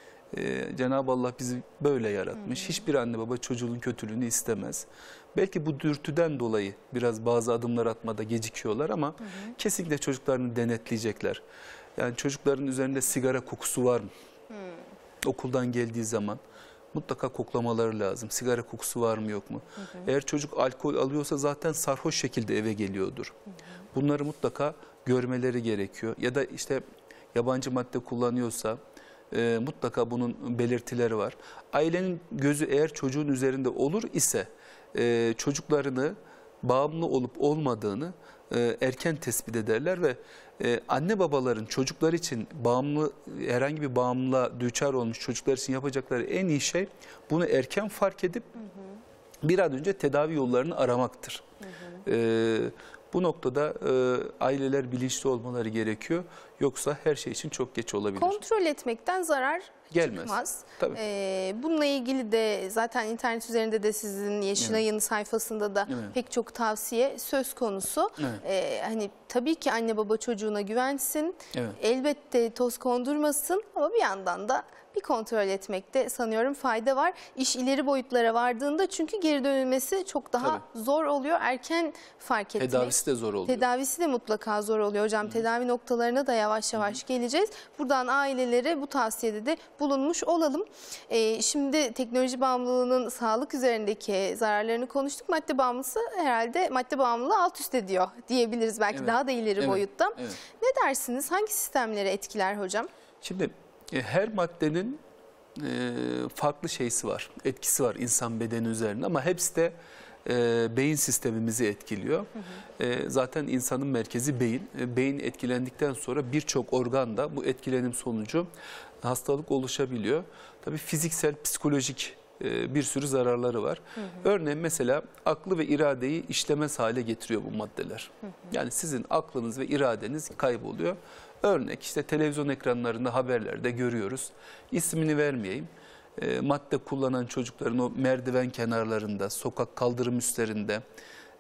Ee, Cenab-ı Allah bizi böyle yaratmış. Hı hı. Hiçbir anne baba çocuğunun kötülüğünü istemez. Belki bu dürtüden dolayı biraz bazı adımlar atmada gecikiyorlar ama hı hı. kesinlikle çocuklarını denetleyecekler. Yani çocukların üzerinde sigara kokusu var mı? Hı. Okuldan geldiği zaman mutlaka koklamaları lazım. Sigara kokusu var mı yok mu? Hı hı. Eğer çocuk alkol alıyorsa zaten sarhoş şekilde eve geliyordur. Hı hı. Bunları mutlaka görmeleri gerekiyor. Ya da işte yabancı madde kullanıyorsa e, mutlaka bunun belirtileri var. Ailenin gözü eğer çocuğun üzerinde olur ise e, çocuklarını bağımlı olup olmadığını e, erken tespit ederler ve e, anne babaların çocuklar için bağımlı herhangi bir bağımlılığa düçar olmuş çocuklar için yapacakları en iyi şey bunu erken fark edip hı hı. bir an önce tedavi yollarını aramaktır. Hı hı. E, Bu noktada e, aileler bilinçli olmaları gerekiyor. Yoksa her şey için çok geç olabilir. Kontrol etmekten zarar Gelmez. çıkmaz. Tabii. Ee, bununla ilgili de zaten internet üzerinde de sizin Yeşilay'ın evet. sayfasında da evet. pek çok tavsiye söz konusu. Evet. Ee, hani tabii ki anne baba çocuğuna güvensin. Evet. Elbette toz kondurmasın ama bir yandan da bir kontrol etmekte sanıyorum fayda var. İş ileri boyutlara vardığında çünkü geri dönülmesi çok daha Tabii. zor oluyor. Erken fark etmek. Tedavisi de zor oluyor. Tedavisi de mutlaka zor oluyor hocam. Hı. Tedavi noktalarına da yavaş yavaş Hı. geleceğiz. Buradan ailelere bu tavsiyede de bulunmuş olalım. Ee, şimdi teknoloji bağımlılığının sağlık üzerindeki zararlarını konuştuk. Madde bağımlısı herhalde madde bağımlılığı alt üst ediyor diyebiliriz belki evet. daha da ileri evet. boyutta. Evet. Ne dersiniz? Hangi sistemleri etkiler hocam? Şimdi her maddenin farklı şeysi var, etkisi var insan bedeni üzerinde ama hepsi de beyin sistemimizi etkiliyor. Hı hı. Zaten insanın merkezi beyin. Beyin etkilendikten sonra birçok organ da bu etkilenim sonucu hastalık oluşabiliyor. Tabii fiziksel, psikolojik bir sürü zararları var. Hı hı. Örneğin mesela aklı ve iradeyi işlemez hale getiriyor bu maddeler. Hı hı. Yani sizin aklınız ve iradeniz kayboluyor. Örnek işte televizyon ekranlarında haberlerde görüyoruz. İsmini vermeyeyim. E, madde kullanan çocukların o merdiven kenarlarında, sokak kaldırım üstlerinde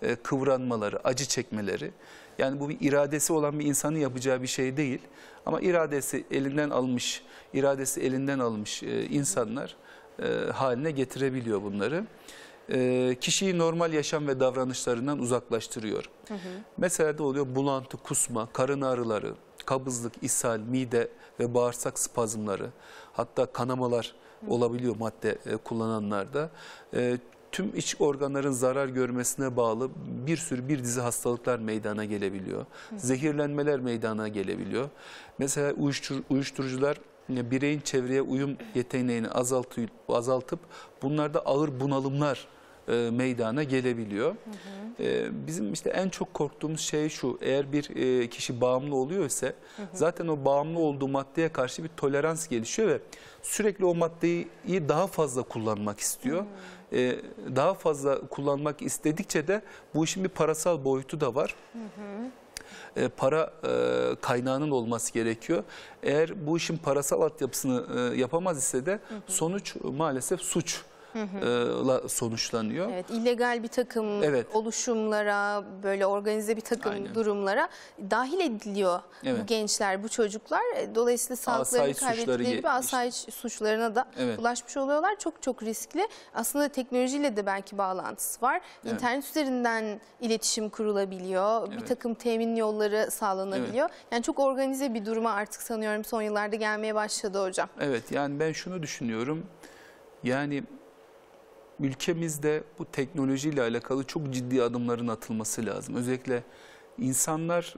e, kıvranmaları, acı çekmeleri. Yani bu bir iradesi olan bir insanın yapacağı bir şey değil. Ama iradesi elinden almış, iradesi elinden almış e, insanlar e, haline getirebiliyor bunları. E, kişiyi normal yaşam ve davranışlarından uzaklaştırıyor. Hı hı. Mesela da oluyor bulantı, kusma, karın ağrıları, kabızlık, ishal, mide ve bağırsak spazmları, hatta kanamalar olabiliyor madde e, kullananlarda. E, tüm iç organların zarar görmesine bağlı bir sürü bir dizi hastalıklar meydana gelebiliyor. Hı. Zehirlenmeler meydana gelebiliyor. Mesela uyuştur, uyuşturucular bireyin çevreye uyum yeteneğini azaltıp, azaltıp bunlarda ağır bunalımlar e, meydana gelebiliyor. Hı hı. E, bizim işte en çok korktuğumuz şey şu: eğer bir e, kişi bağımlı oluyorsa hı hı. zaten o bağımlı olduğu maddeye karşı bir tolerans gelişiyor ve sürekli o maddeyi daha fazla kullanmak istiyor. Hı hı. E, daha fazla kullanmak istedikçe de bu işin bir parasal boyutu da var. Hı hı. E, para e, kaynağının olması gerekiyor. Eğer bu işin parasal altyapısını e, yapamaz ise de hı hı. sonuç maalesef suç. Hı hı. sonuçlanıyor. Evet, illegal bir takım evet. oluşumlara, böyle organize bir takım Aynen. durumlara dahil ediliyor evet. bu gençler, bu çocuklar. Dolayısıyla sağlıklarını kaybettikleri gibi asayiş suçlarına da evet. bulaşmış oluyorlar. Çok çok riskli. Aslında teknolojiyle de belki bağlantısı var. Evet. İnternet üzerinden iletişim kurulabiliyor. Evet. Bir takım temin yolları sağlanabiliyor. Evet. Yani çok organize bir duruma artık sanıyorum son yıllarda gelmeye başladı hocam. Evet, yani ben şunu düşünüyorum. Yani ülkemizde bu teknolojiyle alakalı çok ciddi adımların atılması lazım. Özellikle insanlar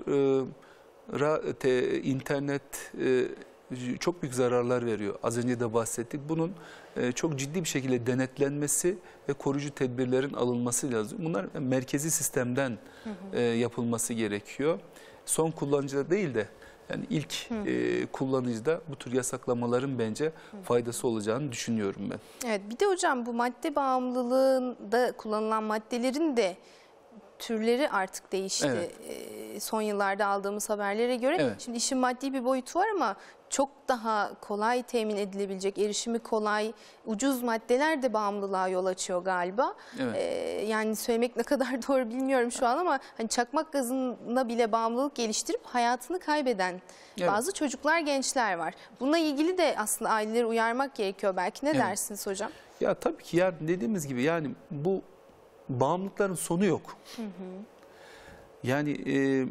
e, internet e, çok büyük zararlar veriyor. Az önce de bahsettik. Bunun e, çok ciddi bir şekilde denetlenmesi ve koruyucu tedbirlerin alınması lazım. Bunlar merkezi sistemden hı hı. E, yapılması gerekiyor. Son kullanıcıda değil de yani ilk e, kullanıcıda bu tür yasaklamaların bence faydası olacağını düşünüyorum ben. Evet, bir de hocam bu madde bağımlılığında kullanılan maddelerin de türleri artık değişti. Evet. E, son yıllarda aldığımız haberlere göre. Evet. Şimdi işin maddi bir boyutu var ama çok daha kolay temin edilebilecek, erişimi kolay, ucuz maddeler de bağımlılığa yol açıyor galiba. Evet. Ee, yani söylemek ne kadar doğru bilmiyorum şu an ama hani çakmak gazına bile bağımlılık geliştirip hayatını kaybeden evet. bazı çocuklar, gençler var. Bununla ilgili de aslında aileleri uyarmak gerekiyor belki. Ne evet. dersiniz hocam? Ya tabii ki ya dediğimiz gibi yani bu bağımlılıkların sonu yok. Hı hı. Yani e,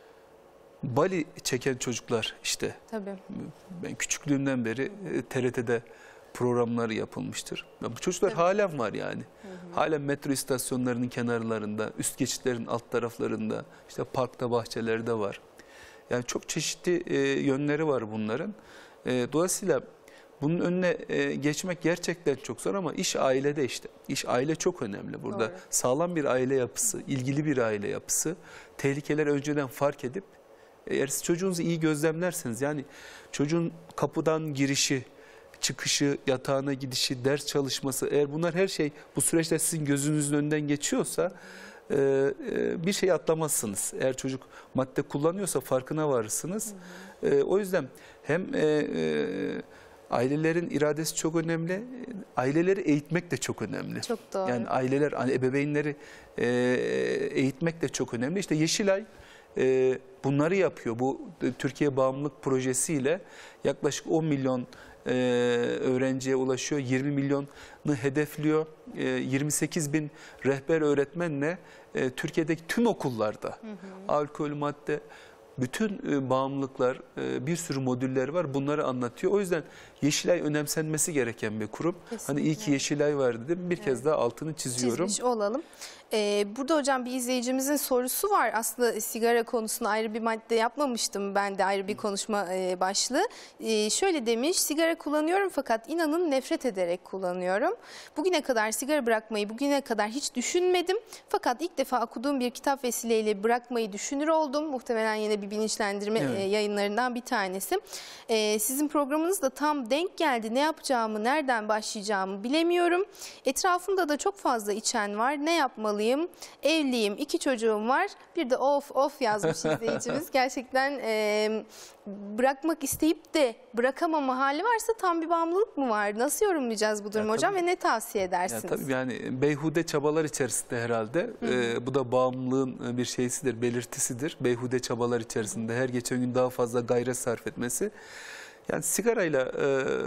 Bali çeken çocuklar işte. Tabii. Ben küçüklüğümden beri T R T'de programları yapılmıştır. Bu çocuklar Tabii. halen var yani. Hı hı. Halen metro istasyonlarının kenarlarında, üst geçitlerin alt taraflarında, işte parkta, bahçelerde var. Yani çok çeşitli e, yönleri var bunların. E, dolayısıyla bunun önüne e, geçmek gerçekten çok zor ama iş ailede işte. İş aile çok önemli burada. Doğru. Sağlam bir aile yapısı, ilgili bir aile yapısı, tehlikeleri önceden fark edip eğer siz çocuğunuzu iyi gözlemlerseniz, yani çocuğun kapıdan girişi, çıkışı, yatağına gidişi, ders çalışması, eğer bunlar her şey bu süreçte sizin gözünüzün önünden geçiyorsa e, e, bir şey atlamazsınız. Eğer çocuk madde kullanıyorsa farkına varırsınız. E, o yüzden hem e, e, ailelerin iradesi çok önemli, aileleri eğitmek de çok önemli. Çok doğru. Yani aileler, hani ebeveynleri e, eğitmek de çok önemli. İşte Yeşilay e, bunları yapıyor. Bu Türkiye Bağımlılık Projesi'yle yaklaşık on milyon e, öğrenciye ulaşıyor. yirmi milyonu hedefliyor. E, yirmi sekiz bin rehber öğretmenle e, Türkiye'deki tüm okullarda hı hı. alkol, madde, bütün e, bağımlılıklar, e, bir sürü modülleri var. Bunları anlatıyor. O yüzden Yeşilay önemsenmesi gereken bir kurum. Kesinlikle. Hani iyi ki Yeşilay var dedim. Bir evet. kez daha altını çiziyorum. Çizmiş olalım. Ee, burada hocam bir izleyicimizin sorusu var. Aslında sigara konusunda ayrı bir madde yapmamıştım. Ben de ayrı bir konuşma e, başlığı. E, şöyle demiş: sigara kullanıyorum fakat inanın nefret ederek kullanıyorum. Bugüne kadar sigara bırakmayı bugüne kadar hiç düşünmedim. Fakat ilk defa okuduğum bir kitap vesileyle bırakmayı düşünür oldum. Muhtemelen yine bir bilinçlendirme evet. e, yayınlarından bir tanesi. E, sizin programınız da tam denk geldi, ne yapacağımı, nereden başlayacağımı bilemiyorum. Etrafımda da çok fazla içen var. Ne yapmalıyım? Evliyim, iki çocuğum var. Bir de of of yazmış izleyicimiz. Gerçekten e, bırakmak isteyip de bırakamama hali varsa tam bir bağımlılık mı var? Nasıl yorumlayacağız bu durumu Ya, hocam tabii. ve ne tavsiye edersiniz? Ya, tabii yani beyhude çabalar içerisinde herhalde. Ee, bu da bağımlılığın bir şeysidir, belirtisidir. Beyhude çabalar içerisinde her geçen gün daha fazla gayret sarf etmesi. Yani sigarayla e,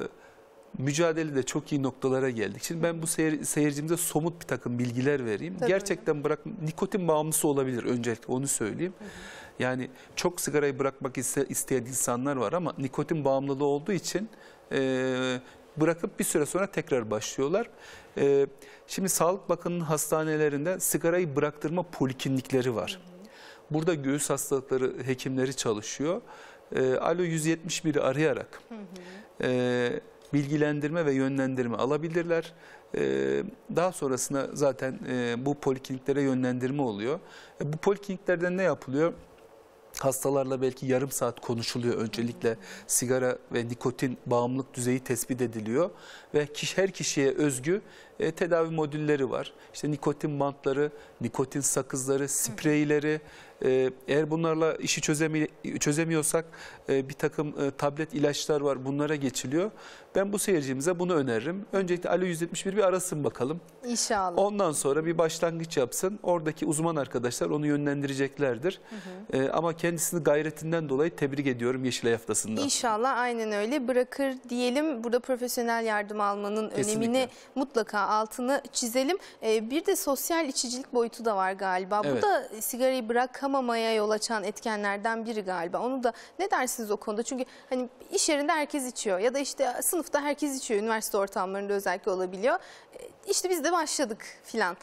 mücadelede çok iyi noktalara geldik. Şimdi ben bu seyir, seyircimize somut bir takım bilgiler vereyim. Tabii Gerçekten bırak, nikotin bağımlısı olabilir öncelikle, onu söyleyeyim. Hı hı. Yani çok sigarayı bırakmak iste, isteyen insanlar var ama nikotin bağımlılığı olduğu için e, bırakıp bir süre sonra tekrar başlıyorlar. E, şimdi Sağlık Bakanı'nın hastanelerinde sigarayı bıraktırma poliklinikleri var. Hı hı. Burada göğüs hastalıkları hekimleri çalışıyor. E, Alo yüz yetmiş biri arayarak hı hı. E, bilgilendirme ve yönlendirme alabilirler. E, daha sonrasında zaten e, bu polikliniklere yönlendirme oluyor. E, bu polikliniklerden ne yapılıyor? Hastalarla belki yarım saat konuşuluyor. Öncelikle sigara ve nikotin bağımlılık düzeyi tespit ediliyor ve kişi, her kişiye özgü e, tedavi modülleri var. İşte nikotin bantları, nikotin sakızları, spreyleri. E, eğer bunlarla işi çözemi, çözemiyorsak e, bir takım e, tablet ilaçlar var. Bunlara geçiliyor. Ben bu seyircimize bunu öneririm. Öncelikle Alo yüz yetmiş bir bir arasın bakalım. İnşallah. Ondan sonra bir başlangıç yapsın. Oradaki uzman arkadaşlar onu yönlendireceklerdir. Hı hı. E, ama kendisini gayretinden dolayı tebrik ediyorum Yeşilay haftasında. İnşallah aynen öyle bırakır diyelim. Burada profesyonel yardım almanın Kesinlikle. önemini mutlaka altını çizelim. Ee, bir de sosyal içicilik boyutu da var galiba. Evet. Bu da sigarayı bırakamamaya yol açan etkenlerden biri galiba. Onu da ne dersiniz o konuda? Çünkü hani iş yerinde herkes içiyor ya da işte sınıfta herkes içiyor. Üniversite ortamlarında özellikle olabiliyor. Ee, İşte biz de başladık filan.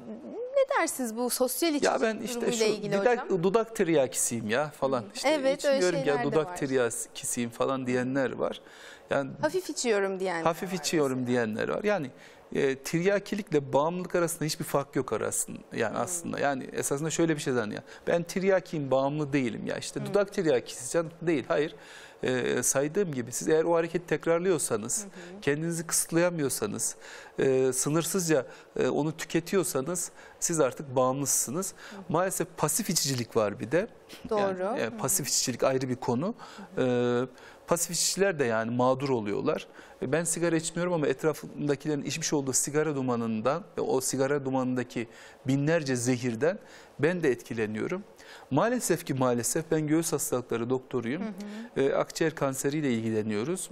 Ne dersiniz bu sosyal içicilik Ya ben işte durumuyla şu ilgili dudak, hocam? dudak tiryakisiyim ya falan. İşte Evet, öyle içmiyorum şeyler ya de dudak var. tiryakisiyim falan diyenler var. Yani Hafif içiyorum diyenler hafif var içiyorum mesela. diyenler var. Yani e, tiryakilikle bağımlılık arasında hiçbir fark yok arasında. Yani hmm. aslında yani esasında şöyle bir şey zannediyor. Ben tiryakiyim, bağımlı değilim ya. İşte hmm. dudak tiryakisi canım değil. Hayır. E, saydığım gibi siz eğer o hareketi tekrarlıyorsanız, hı hı. kendinizi kısıtlayamıyorsanız, e, sınırsızca e, onu tüketiyorsanız siz artık bağımlısınız. Hı hı. Maalesef pasif içicilik var bir de. Doğru. Yani, e, pasif içicilik ayrı bir konu. Hı hı. E, pasif içiciler de yani mağdur oluyorlar. E, ben sigara içmiyorum ama etrafımdakilerin içmiş olduğu sigara dumanından ve o sigara dumanındaki binlerce zehirden ben de etkileniyorum. Maalesef ki maalesef ben göğüs hastalıkları doktoruyum. Hı hı. E, akciğer kanseriyle ilgileniyoruz.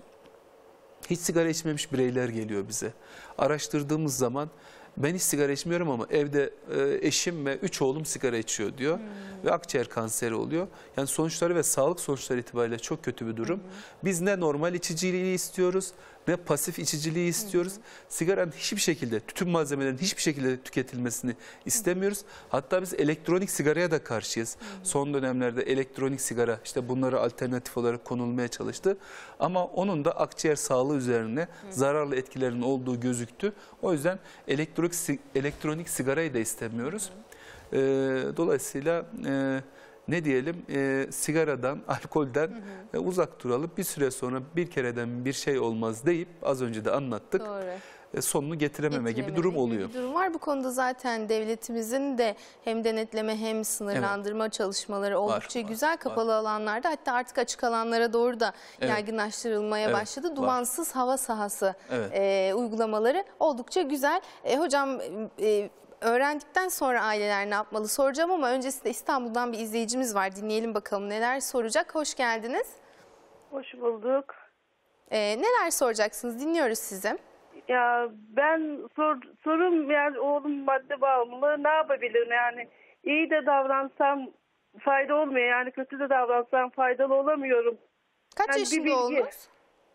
Hiç sigara içmemiş bireyler geliyor bize. Araştırdığımız zaman ben hiç sigara içmiyorum ama evde e, eşim ve üç oğlum sigara içiyor diyor. Hmm. Ve akciğer kanseri oluyor. Yani sonuçları ve sağlık sonuçları itibariyle çok kötü bir durum. Hmm. Biz ne normal içiciliği istiyoruz ne pasif içiciliği istiyoruz. Hmm. Sigaranın hiçbir şekilde, tütün malzemelerin hiçbir şekilde tüketilmesini istemiyoruz. Hatta biz elektronik sigaraya da karşıyız. Hmm. Son dönemlerde elektronik sigara işte bunlara alternatif olarak konulmaya çalıştı. Ama onun da akciğer sağlığı üzerine hmm. zararlı etkilerinin olduğu gözüktü. O yüzden elektronik elektronik sigarayı da istemiyoruz. Hı hı. E, dolayısıyla e, ne diyelim e, sigaradan, alkolden hı hı. E, uzak duralım. Bir süre sonra bir kereden bir şey olmaz deyip az önce de anlattık. Doğru. E, sonunu getirememe, getirememe gibi durum oluyor. Bir durum var. Bu konuda zaten devletimizin de hem denetleme hem sınırlandırma evet. çalışmaları oldukça var, güzel. Var, Kapalı var. alanlarda hatta artık açık alanlara doğru da evet. yaygınlaştırılmaya evet, başladı. Dumansız var. hava sahası evet. e, uygulamaları oldukça güzel. E, hocam e, öğrendikten sonra aileler ne yapmalı soracağım ama öncesinde İstanbul'dan bir izleyicimiz var. Dinleyelim bakalım neler soracak. Hoş geldiniz. Hoş bulduk. E, neler soracaksınız? Dinliyoruz sizi. Ya ben sor, sorum yani oğlum madde bağımlı ne yapabilirim yani iyi de davransam fayda olmuyor yani kötü de davransam faydalı olamıyorum. Kaç yani yaşında oldunuz?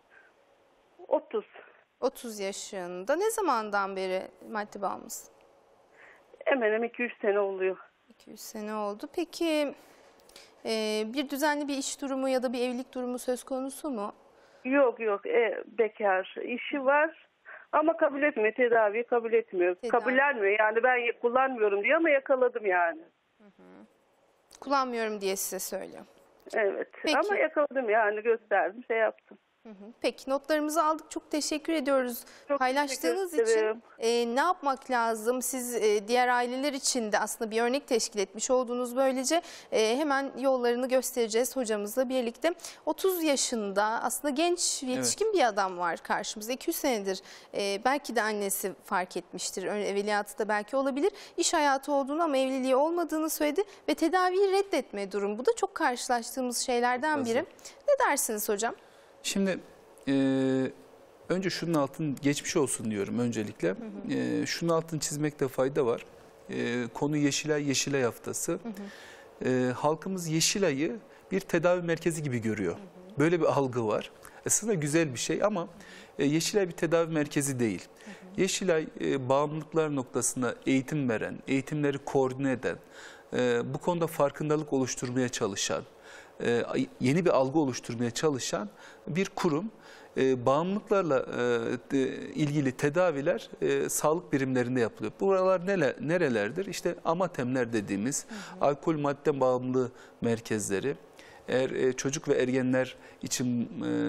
otuz. otuz yaşında. Ne zamandan beri madde bağımlısın? Hemen hemen iki üç sene oluyor. iki üç sene oldu. Peki e, bir düzenli bir iş durumu ya da bir evlilik durumu söz konusu mu? Yok yok e, bekar işi var. Ama kabul etmiyor, tedaviyi kabul etmiyor. Tedavi. Kabullenmiyor yani ben kullanmıyorum diyor ama yakaladım yani. Hı hı. Kullanmıyorum diye size söylüyor. Evet. Peki. Ama yakaladım yani gösterdim şey yaptım. Peki, notlarımızı aldık. Çok teşekkür ediyoruz Çok paylaştığınız teşekkür için. ederim. E, ne yapmak lazım? Siz e, diğer aileler için de aslında bir örnek teşkil etmiş oldunuz böylece. E, hemen yollarını göstereceğiz hocamızla birlikte. otuz yaşında aslında genç, yetişkin evet. bir adam var karşımızda. iki yüz senedir e, belki de annesi fark etmiştir. Evveliyatı da belki olabilir. İş hayatı olduğunu ama evliliği olmadığını söyledi ve tedaviyi reddetme durum. Bu da çok karşılaştığımız şeylerden biri. Ne dersiniz hocam? Şimdi e, önce şunun altını geçmiş olsun diyorum öncelikle. Hı hı. E, şunun altını çizmekte fayda var. E, konu Yeşilay, Yeşilay haftası. Hı hı. E, halkımız Yeşilay'ı bir tedavi merkezi gibi görüyor. Hı hı. Böyle bir algı var. Aslında güzel bir şey ama e, Yeşilay bir tedavi merkezi değil. Hı hı. Yeşilay e, bağımlılıklar noktasında eğitim veren, eğitimleri koordine eden, e, bu konuda farkındalık oluşturmaya çalışan, yeni bir algı oluşturmaya çalışan bir kurum. E, bağımlılıklarla e, ilgili tedaviler e, sağlık birimlerinde yapılıyor. Buralar neler, nerelerdir? İşte AMATEM'ler dediğimiz hı hı. alkol madde bağımlılığı merkezleri. Eğer e, çocuk ve ergenler için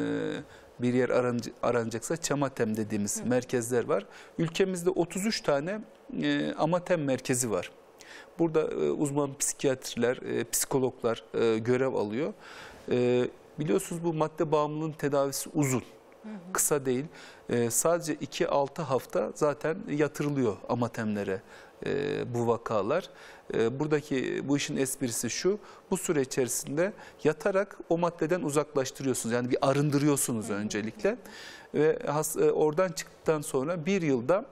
e, bir yer aranacaksa ÇAMATEM dediğimiz hı. merkezler var. Ülkemizde otuz üç tane e, AMATEM merkezi var. Burada e, uzman psikiyatrlar, e, psikologlar e, görev alıyor. E, biliyorsunuz bu madde bağımlılığının tedavisi uzun, hı hı. kısa değil. E, sadece iki altı hafta zaten yatırılıyor AMATEM'lere e, bu vakalar. E, buradaki bu işin esprisi şu, bu süre içerisinde yatarak o maddeden uzaklaştırıyorsunuz. Yani bir arındırıyorsunuz hı hı. öncelikle. Ve has, e, oradan çıktıktan sonra bir yılda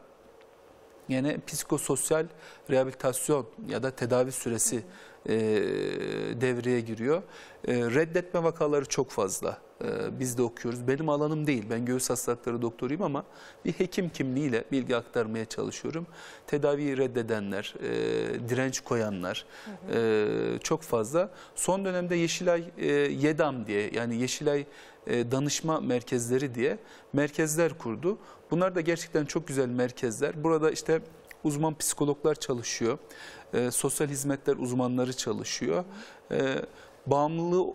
yine psikososyal rehabilitasyon ya da tedavi süresi e, devreye giriyor. E, reddetme vakaları çok fazla. E, biz de okuyoruz. Benim alanım değil. Ben göğüs hastalıkları doktoruyum ama bir hekim kimliğiyle bilgi aktarmaya çalışıyorum. Tedaviyi reddedenler, e, direnç koyanlar hı hı. E, çok fazla. Son dönemde Yeşilay e, YEDAM diye, yani Yeşilay e, danışma merkezleri diye merkezler kurdu. Bunlar da gerçekten çok güzel merkezler. Burada işte uzman psikologlar çalışıyor, e, sosyal hizmetler uzmanları çalışıyor. E, bağımlılığı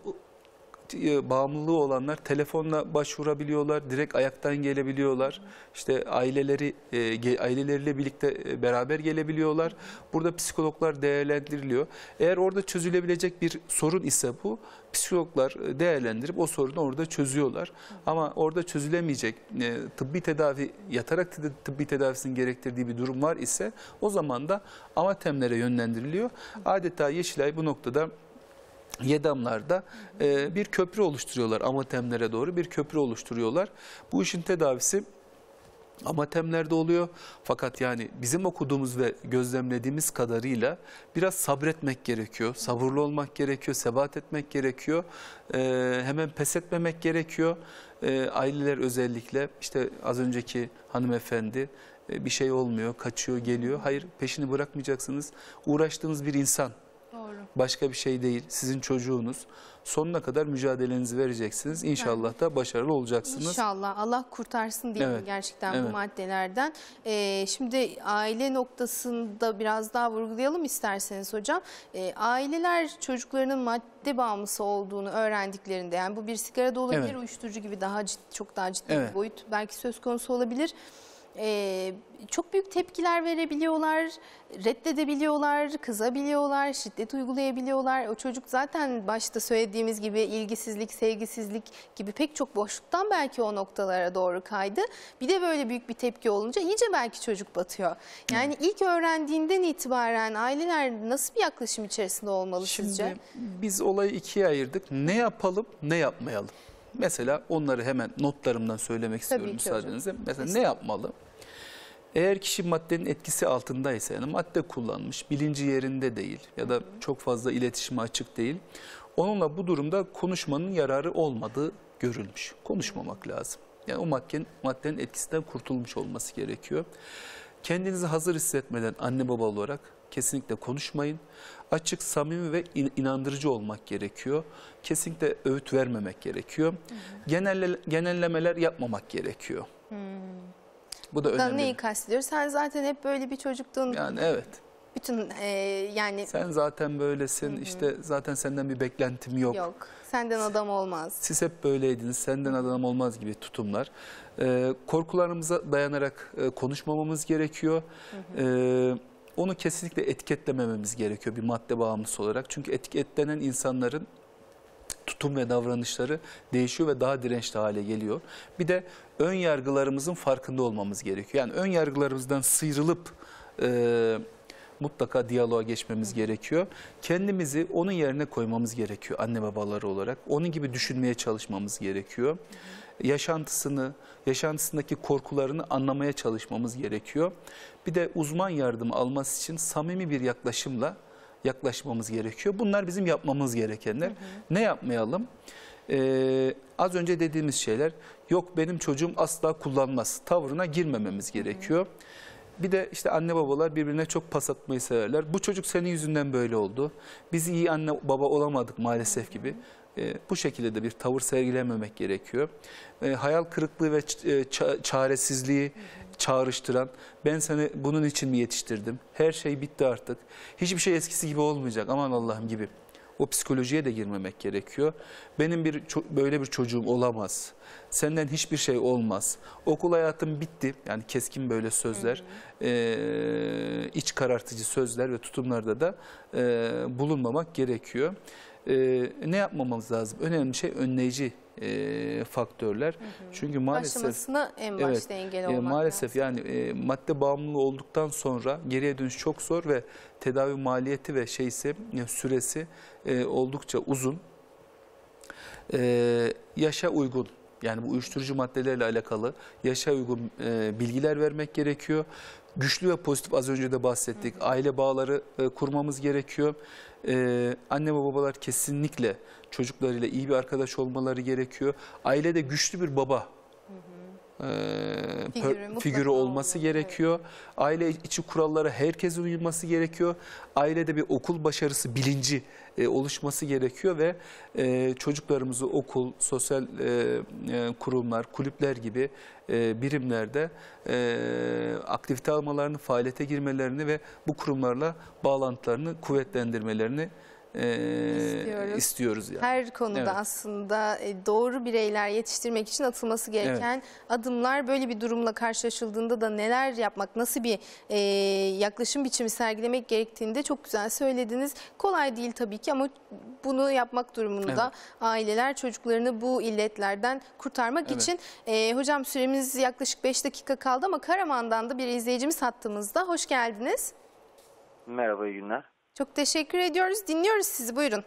e, bağımlılığı olanlar telefonla başvurabiliyorlar, direkt ayaktan gelebiliyorlar. İşte aileleri e, aileleriyle birlikte e, beraber gelebiliyorlar. Burada psikologlar değerlendiriliyor. Eğer orada çözülebilecek bir sorun ise bu, psikologlar değerlendirip o sorunu orada çözüyorlar. Ama orada çözülemeyecek e, tıbbi tedavi, yatarak tıbbi tedavisinin gerektirdiği bir durum var ise o zaman da AMATEM'lere yönlendiriliyor. Adeta Yeşilay bu noktada YEDAM'larda e, bir köprü oluşturuyorlar, AMATEM'lere doğru bir köprü oluşturuyorlar. Bu işin tedavisi AMATEM'lerde oluyor. Fakat yani bizim okuduğumuz ve gözlemlediğimiz kadarıyla biraz sabretmek gerekiyor. Sabırlı olmak gerekiyor, sebat etmek gerekiyor. Ee, hemen pes etmemek gerekiyor. Ee, aileler özellikle, işte az önceki hanımefendi, e, bir şey olmuyor, kaçıyor, geliyor. Hayır, peşini bırakmayacaksınız. Uğraştığınız bir insan. Doğru. Başka bir şey değil. Sizin çocuğunuz. Sonuna kadar mücadelenizi vereceksiniz. İnşallah da başarılı olacaksınız. İnşallah. Allah kurtarsın diyelim evet. gerçekten evet. bu maddelerden. Ee, şimdi aile noktasında biraz daha vurgulayalım isterseniz hocam. Ee, aileler çocuklarının madde bağımlısı olduğunu öğrendiklerinde, yani bu bir sigara da olabilir, evet. uyuşturucu gibi daha ciddi, çok daha ciddi evet. bir boyut belki söz konusu olabilir. Ee, çok büyük tepkiler verebiliyorlar, reddedebiliyorlar, kızabiliyorlar, şiddet uygulayabiliyorlar. O çocuk zaten başta söylediğimiz gibi ilgisizlik, sevgisizlik gibi pek çok boşluktan belki o noktalara doğru kaydı. Bir de böyle büyük bir tepki olunca iyice belki çocuk batıyor. Yani evet. ilk öğrendiğinden itibaren aileler nasıl bir yaklaşım içerisinde olmalı Şimdi, sizce? Biz olayı ikiye ayırdık. Ne yapalım, ne yapmayalım? Mesela onları hemen notlarımdan söylemek istiyorum müsaadenizle. Mesela ne yapmalı? Eğer kişi maddenin etkisi altındaysa, yani madde kullanmış, bilinci yerinde değil ya da çok fazla iletişime açık değil, onunla bu durumda konuşmanın yararı olmadığı görülmüş. Konuşmamak lazım. Yani o maddenin, maddenin etkisinden kurtulmuş olması gerekiyor. Kendinizi hazır hissetmeden anne baba olarak kesinlikle konuşmayın. Açık, samimi ve inandırıcı olmak gerekiyor. Kesinlikle öğüt vermemek gerekiyor. Hı hı. Genelle, genellemeler yapmamak gerekiyor. Hmm. Bu da önemli. Neyi kastediyoruz? Sen zaten hep böyle bir çocuktun. Yani evet. Bütün bütün e, yani Sen zaten böylesin, işte zaten senden bir beklentim yok. yok. Senden adam olmaz. Siz hep böyleydiniz, senden adam olmaz gibi tutumlar. Ee, korkularımıza dayanarak e, konuşmamamız gerekiyor. Ee, onu kesinlikle etiketlemememiz gerekiyor bir madde bağımlısı olarak. Çünkü etiketlenen insanların tutum ve davranışları değişiyor ve daha dirençli hale geliyor. Bir de ön yargılarımızın farkında olmamız gerekiyor. Yani ön yargılarımızdan sıyrılıp e, mutlaka diyaloğa geçmemiz gerekiyor. Kendimizi onun yerine koymamız gerekiyor anne babaları olarak. Onun gibi düşünmeye çalışmamız gerekiyor. Yaşantısını, yaşantısındaki korkularını anlamaya çalışmamız gerekiyor. Bir de uzman yardım alması için samimi bir yaklaşımla yaklaşmamız gerekiyor. Bunlar bizim yapmamız gerekenler. Hı hı. Ne yapmayalım? Ee, az önce dediğimiz şeyler, yok benim çocuğum asla kullanmaz tavrına girmememiz gerekiyor. Hı hı. Bir de işte anne babalar birbirine çok pas atmayı severler. Bu çocuk senin yüzünden böyle oldu. Biz iyi anne baba olamadık maalesef gibi. E, bu şekilde de bir tavır sergilememek gerekiyor. E, hayal kırıklığı ve ça çaresizliği çağrıştıran, ben seni bunun için mi yetiştirdim? Her şey bitti artık. Hiçbir şey eskisi gibi olmayacak. Aman Allah'ım gibi. O psikolojiye de girmemek gerekiyor. Benim bir böyle bir çocuğum olamaz. Senden hiçbir şey olmaz. Okul hayatım bitti. Yani keskin böyle sözler, hmm. e, iç karartıcı sözler ve tutumlarda da e, bulunmamak gerekiyor. Ee, ne yapmamamız lazım? Önemli şey önleyici e, faktörler. Hı hı. Çünkü maalesef başlamasına en başta evet, engel olmak e, maalesef lazım. yani e, madde bağımlılığı olduktan sonra geriye dönüş çok zor ve tedavi maliyeti ve şeysi e, süresi e, oldukça uzun. E, yaşa uygun, yani bu uyuşturucu maddelerle alakalı yaşa uygun e, bilgiler vermek gerekiyor. Güçlü ve pozitif, az önce de bahsettik. Hı hı. Aile bağları e, kurmamız gerekiyor. Ee, anne ve babalar kesinlikle çocuklarıyla iyi bir arkadaş olmaları gerekiyor. Ailede güçlü bir baba hı hı. E, figürü, figürü olması olmalı. gerekiyor. Evet. Aile içi kurallara herkesin uyulması gerekiyor. Ailede bir okul başarısı bilinci e, oluşması gerekiyor ve e, çocuklarımızı okul, sosyal e, e, kurumlar, kulüpler gibi e, birimlerde e, aktivite almalarını, faaliyete girmelerini ve bu kurumlarla bağlantılarını kuvvetlendirmelerini istiyoruz. istiyoruz yani. Her konuda evet. aslında doğru bireyler yetiştirmek için atılması gereken evet. adımlar. Böyle bir durumla karşılaşıldığında da neler yapmak, nasıl bir e, yaklaşım biçimi sergilemek gerektiğini de çok güzel söylediniz. Kolay değil tabii ki ama bunu yapmak durumunda evet. aileler çocuklarını bu illetlerden kurtarmak evet. için. E, hocam süremiz yaklaşık beş dakika kaldı ama Karaman'dan da bir izleyicimiz hattımızda. Hoş geldiniz. Merhaba, iyi günler. Çok teşekkür ediyoruz. Dinliyoruz sizi. Buyurun.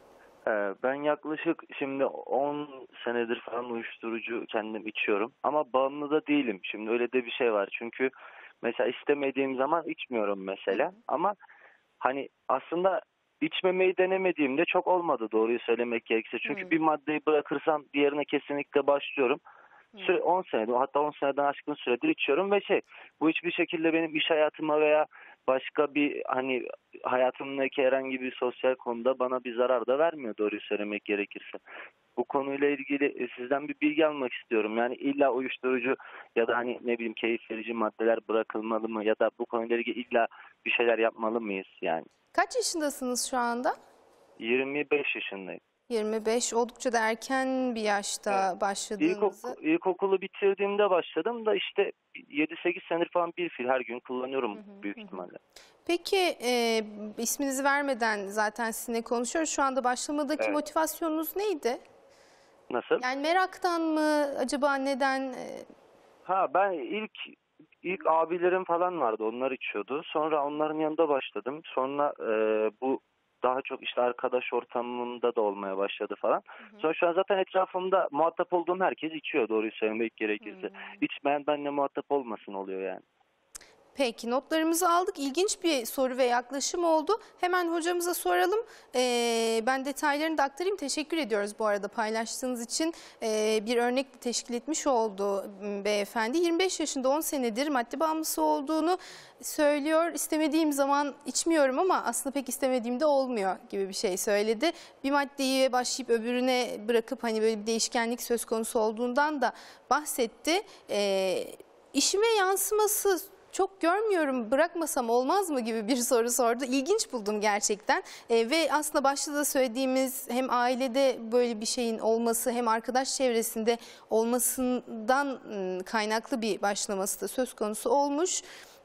Ee, ben yaklaşık şimdi on senedir falan uyuşturucu kendim içiyorum. Ama bağımlı da değilim. Şimdi öyle de bir şey var. Çünkü mesela istemediğim zaman içmiyorum mesela. Ama hani aslında içmemeyi denemediğimde çok olmadı, doğruyu söylemek gerekirse. Çünkü hmm. bir maddeyi bırakırsam diğerine kesinlikle başlıyorum. Süre, on senedir, hatta on seneden aşkın süredir içiyorum ve şey, bu hiçbir şekilde benim iş hayatıma veya başka bir hani hayatımdaki herhangi bir sosyal konuda bana bir zarar da vermiyor, doğruyu söylemek gerekirse. Bu konuyla ilgili sizden bir bilgi almak istiyorum. Yani illa uyuşturucu ya da hani ne bileyim keyif verici maddeler bırakılmalı mı ya da bu konuyla ilgili illa bir şeyler yapmalı mıyız yani? Kaç yaşındasınız şu anda? yirmi beş yaşındayım. yirmi beş oldukça da erken bir yaşta evet. başladığınızı. İlkok ilkokulu bitirdiğimde başladım da işte yedi sekiz senedir falan bir fil her gün kullanıyorum hı hı, büyük hı. ihtimalle. Peki e, isminizi vermeden zaten sizinle konuşuyoruz. Şu anda başlamadaki evet. motivasyonunuz neydi? Nasıl? Yani meraktan mı, acaba neden? Ha ben ilk ilk abilerim falan vardı, onlar içiyordu. Sonra onların yanında başladım. Sonra e, bu daha çok işte arkadaş ortamında da olmaya başladı falan. Hı hı. Sonra şu an zaten etrafımda muhatap olduğum herkes içiyor, doğruyu söylemek gerekirse. Hı. İçmeyen benimle muhatap olmasın oluyor yani. Peki, notlarımızı aldık. İlginç bir soru ve yaklaşım oldu. Hemen hocamıza soralım. Ee, ben detaylarını da aktarayım. Teşekkür ediyoruz bu arada paylaştığınız için. Ee, bir örnek teşkil etmiş oldu beyefendi. yirmi beş yaşında, on senedir madde bağımlısı olduğunu söylüyor. İstemediğim zaman içmiyorum ama aslında pek istemediğimde olmuyor gibi bir şey söyledi. Bir maddeyi başlayıp öbürüne bırakıp hani böyle bir değişkenlik söz konusu olduğundan da bahsetti. Ee, işime yansıması çok görmüyorum, bırakmasam olmaz mı gibi bir soru sordu. İlginç buldum gerçekten. E, ve aslında başta da söylediğimiz hem ailede böyle bir şeyin olması hem arkadaş çevresinde olmasından kaynaklı bir başlaması da söz konusu olmuş.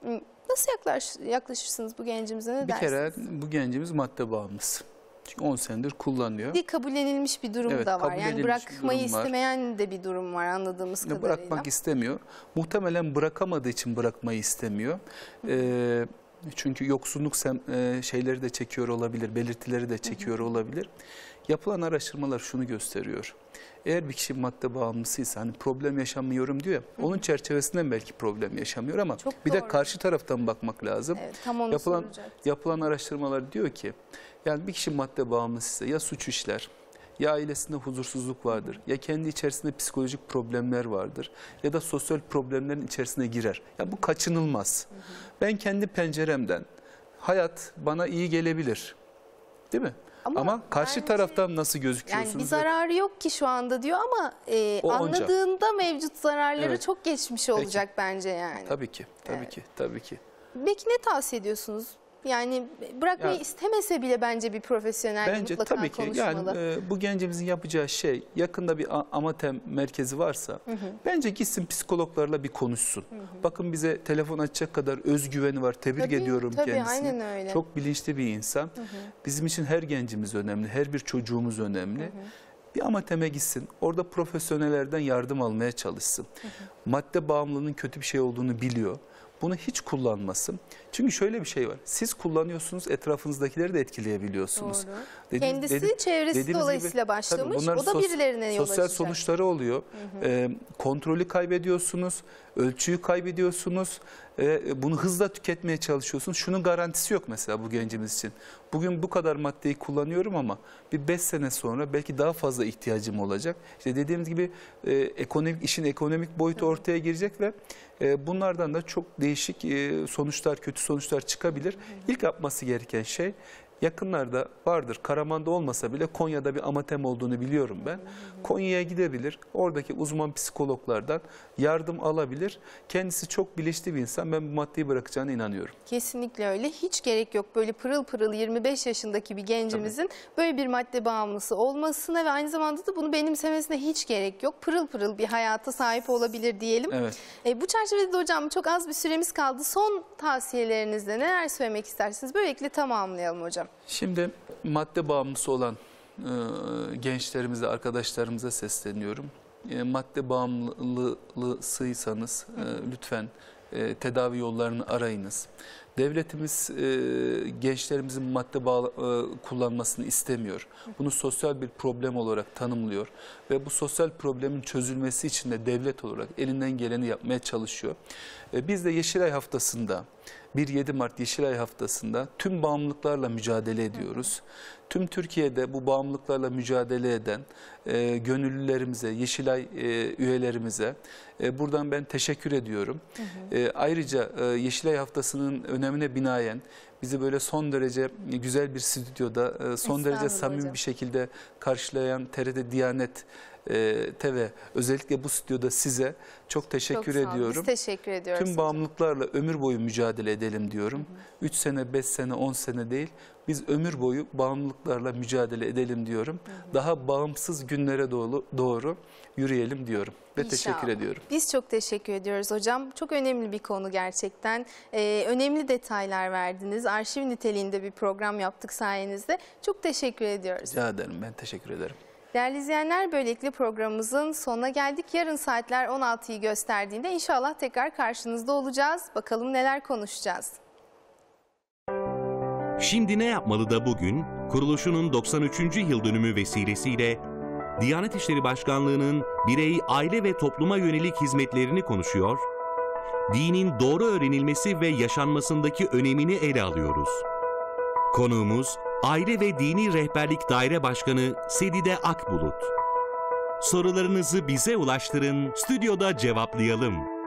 Nasıl yaklaş, yaklaşırsınız bu gencimize, ne Bir dersiniz? kere bu gencimiz madde bağımlısı. Çünkü on senedir kullanıyor. Bir kabullenilmiş bir durum Evet, da var. kabul Yani edilmiş bir bırakmayı durum var. istemeyen de bir durum var anladığımız kadarıyla. Bırakmak istemiyor. Muhtemelen bırakamadığı için bırakmayı istemiyor. Ee, çünkü yoksunluk sem, e, şeyleri de çekiyor olabilir, belirtileri de çekiyor olabilir. Yapılan araştırmalar şunu gösteriyor. Eğer bir kişi madde bağımlısıysa, hani problem yaşamıyorum diyor ya, onun çerçevesinden belki problem yaşamıyor ama Çok bir doğru. de karşı taraftan bakmak lazım. Evet, tam onu yapılan soracaktım. yapılan araştırmalar diyor ki, yani bir kişi madde bağımlısıysa ya suç işler, ya ailesinde huzursuzluk vardır, ya kendi içerisinde psikolojik problemler vardır ya da sosyal problemlerin içerisine girer. Ya bu kaçınılmaz. Hı hı. Ben kendi penceremden hayat bana iyi gelebilir. Değil mi? Ama, ama karşı bence, taraftan nasıl gözüküyorsunuz? Yani bir zararı yok ki şu anda diyor ama e, anladığında mevcut zararları evet. çok geçmiş olacak Peki. bence yani. Tabii ki, tabii evet. ki, tabii ki. Peki ne tavsiye ediyorsunuz? Yani bırakmayı ya, istemese bile bence bir profesyonelle bence, mutlaka tabii ki. konuşmalı. Yani e, bu gencimizin yapacağı şey, yakında bir Amatem merkezi varsa hı hı. bence gitsin psikologlarla bir konuşsun. Hı hı. Bakın bize telefon açacak kadar özgüveni var. Tebrik tabii, ediyorum tabii, kendisini. Aynen öyle. Çok bilinçli bir insan. Hı hı. Bizim için her gencimiz önemli, her bir çocuğumuz önemli. Hı hı. Bir Amatem'e gitsin, orada profesyonellerden yardım almaya çalışsın. Hı hı. Madde bağımlılığının kötü bir şey olduğunu biliyor. Bunu hiç kullanmasın. Çünkü şöyle bir şey var. Siz kullanıyorsunuz, etrafınızdakileri de etkileyebiliyorsunuz. Doğru. Dediğiniz, Kendisi dedi, çevresi dolayısıyla gibi, başlamış. O da birilerine yol sosyal açacak. sonuçları oluyor. Hı hı. E, kontrolü kaybediyorsunuz, ölçüyü kaybediyorsunuz. E, bunu hızla tüketmeye çalışıyorsunuz. Şunun garantisi yok mesela bu gencimiz için. Bugün bu kadar maddeyi kullanıyorum ama bir beş sene sonra belki daha fazla ihtiyacım olacak. İşte dediğimiz gibi e, ekonomik işin ekonomik boyutu hı. ortaya girecek ve e, bunlardan da çok değişik e, sonuçlar, kötü sonuçlar çıkabilir. Hı hı. İlk yapması gereken şey, yakınlarda vardır. Karaman'da olmasa bile Konya'da bir Amatem olduğunu biliyorum ben. Konya'ya gidebilir. Oradaki uzman psikologlardan yardım alabilir. Kendisi çok bilinçli bir insan. Ben bu maddeyi bırakacağına inanıyorum. Kesinlikle öyle. Hiç gerek yok böyle pırıl pırıl yirmi beş yaşındaki bir gencimizin Tabii. böyle bir madde bağımlısı olmasına ve aynı zamanda da bunu benimsemesine hiç gerek yok. Pırıl pırıl bir hayata sahip olabilir diyelim. Evet. E, bu çerçevede de hocam çok az bir süremiz kaldı. Son tavsiyelerinizle neler söylemek istersiniz? Böylelikle tamamlayalım hocam. Şimdi madde bağımlısı olan e, gençlerimize, arkadaşlarımıza sesleniyorum. E, madde bağımlısıysanız e, lütfen e, tedavi yollarını arayınız. Devletimiz e, gençlerimizin madde bağ, e, kullanmasını istemiyor. Bunu sosyal bir problem olarak tanımlıyor ve bu sosyal problemin çözülmesi için de devlet olarak elinden geleni yapmaya çalışıyor. E, biz de Yeşilay Haftası'nda, bir yedi Mart Yeşilay Haftası'nda tüm bağımlılıklarla mücadele ediyoruz. Tüm Türkiye'de bu bağımlılıklarla mücadele eden e, gönüllülerimize, Yeşilay e, üyelerimize e, buradan ben teşekkür ediyorum. Hı hı. E, ayrıca e, Yeşilay Haftası'nın önemine binaen bizi böyle son derece güzel bir stüdyoda, e, son derece samimi hocam. bir şekilde karşılayan T R T Diyanet T V, özellikle bu stüdyoda size çok teşekkür çok ediyorum. Biz teşekkür ediyoruz. Tüm bağımlılıklarla ömür boyu mücadele edelim diyorum. üç sene, beş sene, on sene değil. Biz ömür boyu bağımlılıklarla mücadele edelim diyorum. Hı hı. Daha bağımsız günlere doğru, doğru yürüyelim diyorum. Ve İnşallah. teşekkür ediyorum. Biz çok teşekkür ediyoruz hocam. Çok önemli bir konu gerçekten. Ee, önemli detaylar verdiniz. Arşiv niteliğinde bir program yaptık sayenizde. Çok teşekkür ediyoruz. Rica ederim. Ben teşekkür ederim. Değerli izleyenler, böylelikle programımızın sonuna geldik. Yarın saatler on altıyı gösterdiğinde inşallah tekrar karşınızda olacağız. Bakalım neler konuşacağız. Şimdi ne yapmalı da bugün kuruluşunun doksan üçüncü yıl dönümü vesilesiyle Diyanet İşleri Başkanlığı'nın birey, aile ve topluma yönelik hizmetlerini konuşuyor, dinin doğru öğrenilmesi ve yaşanmasındaki önemini ele alıyoruz. Konuğumuz Aile ve Dini Rehberlik Daire Başkanı Sedide Akbulut. Sorularınızı bize ulaştırın, stüdyoda cevaplayalım.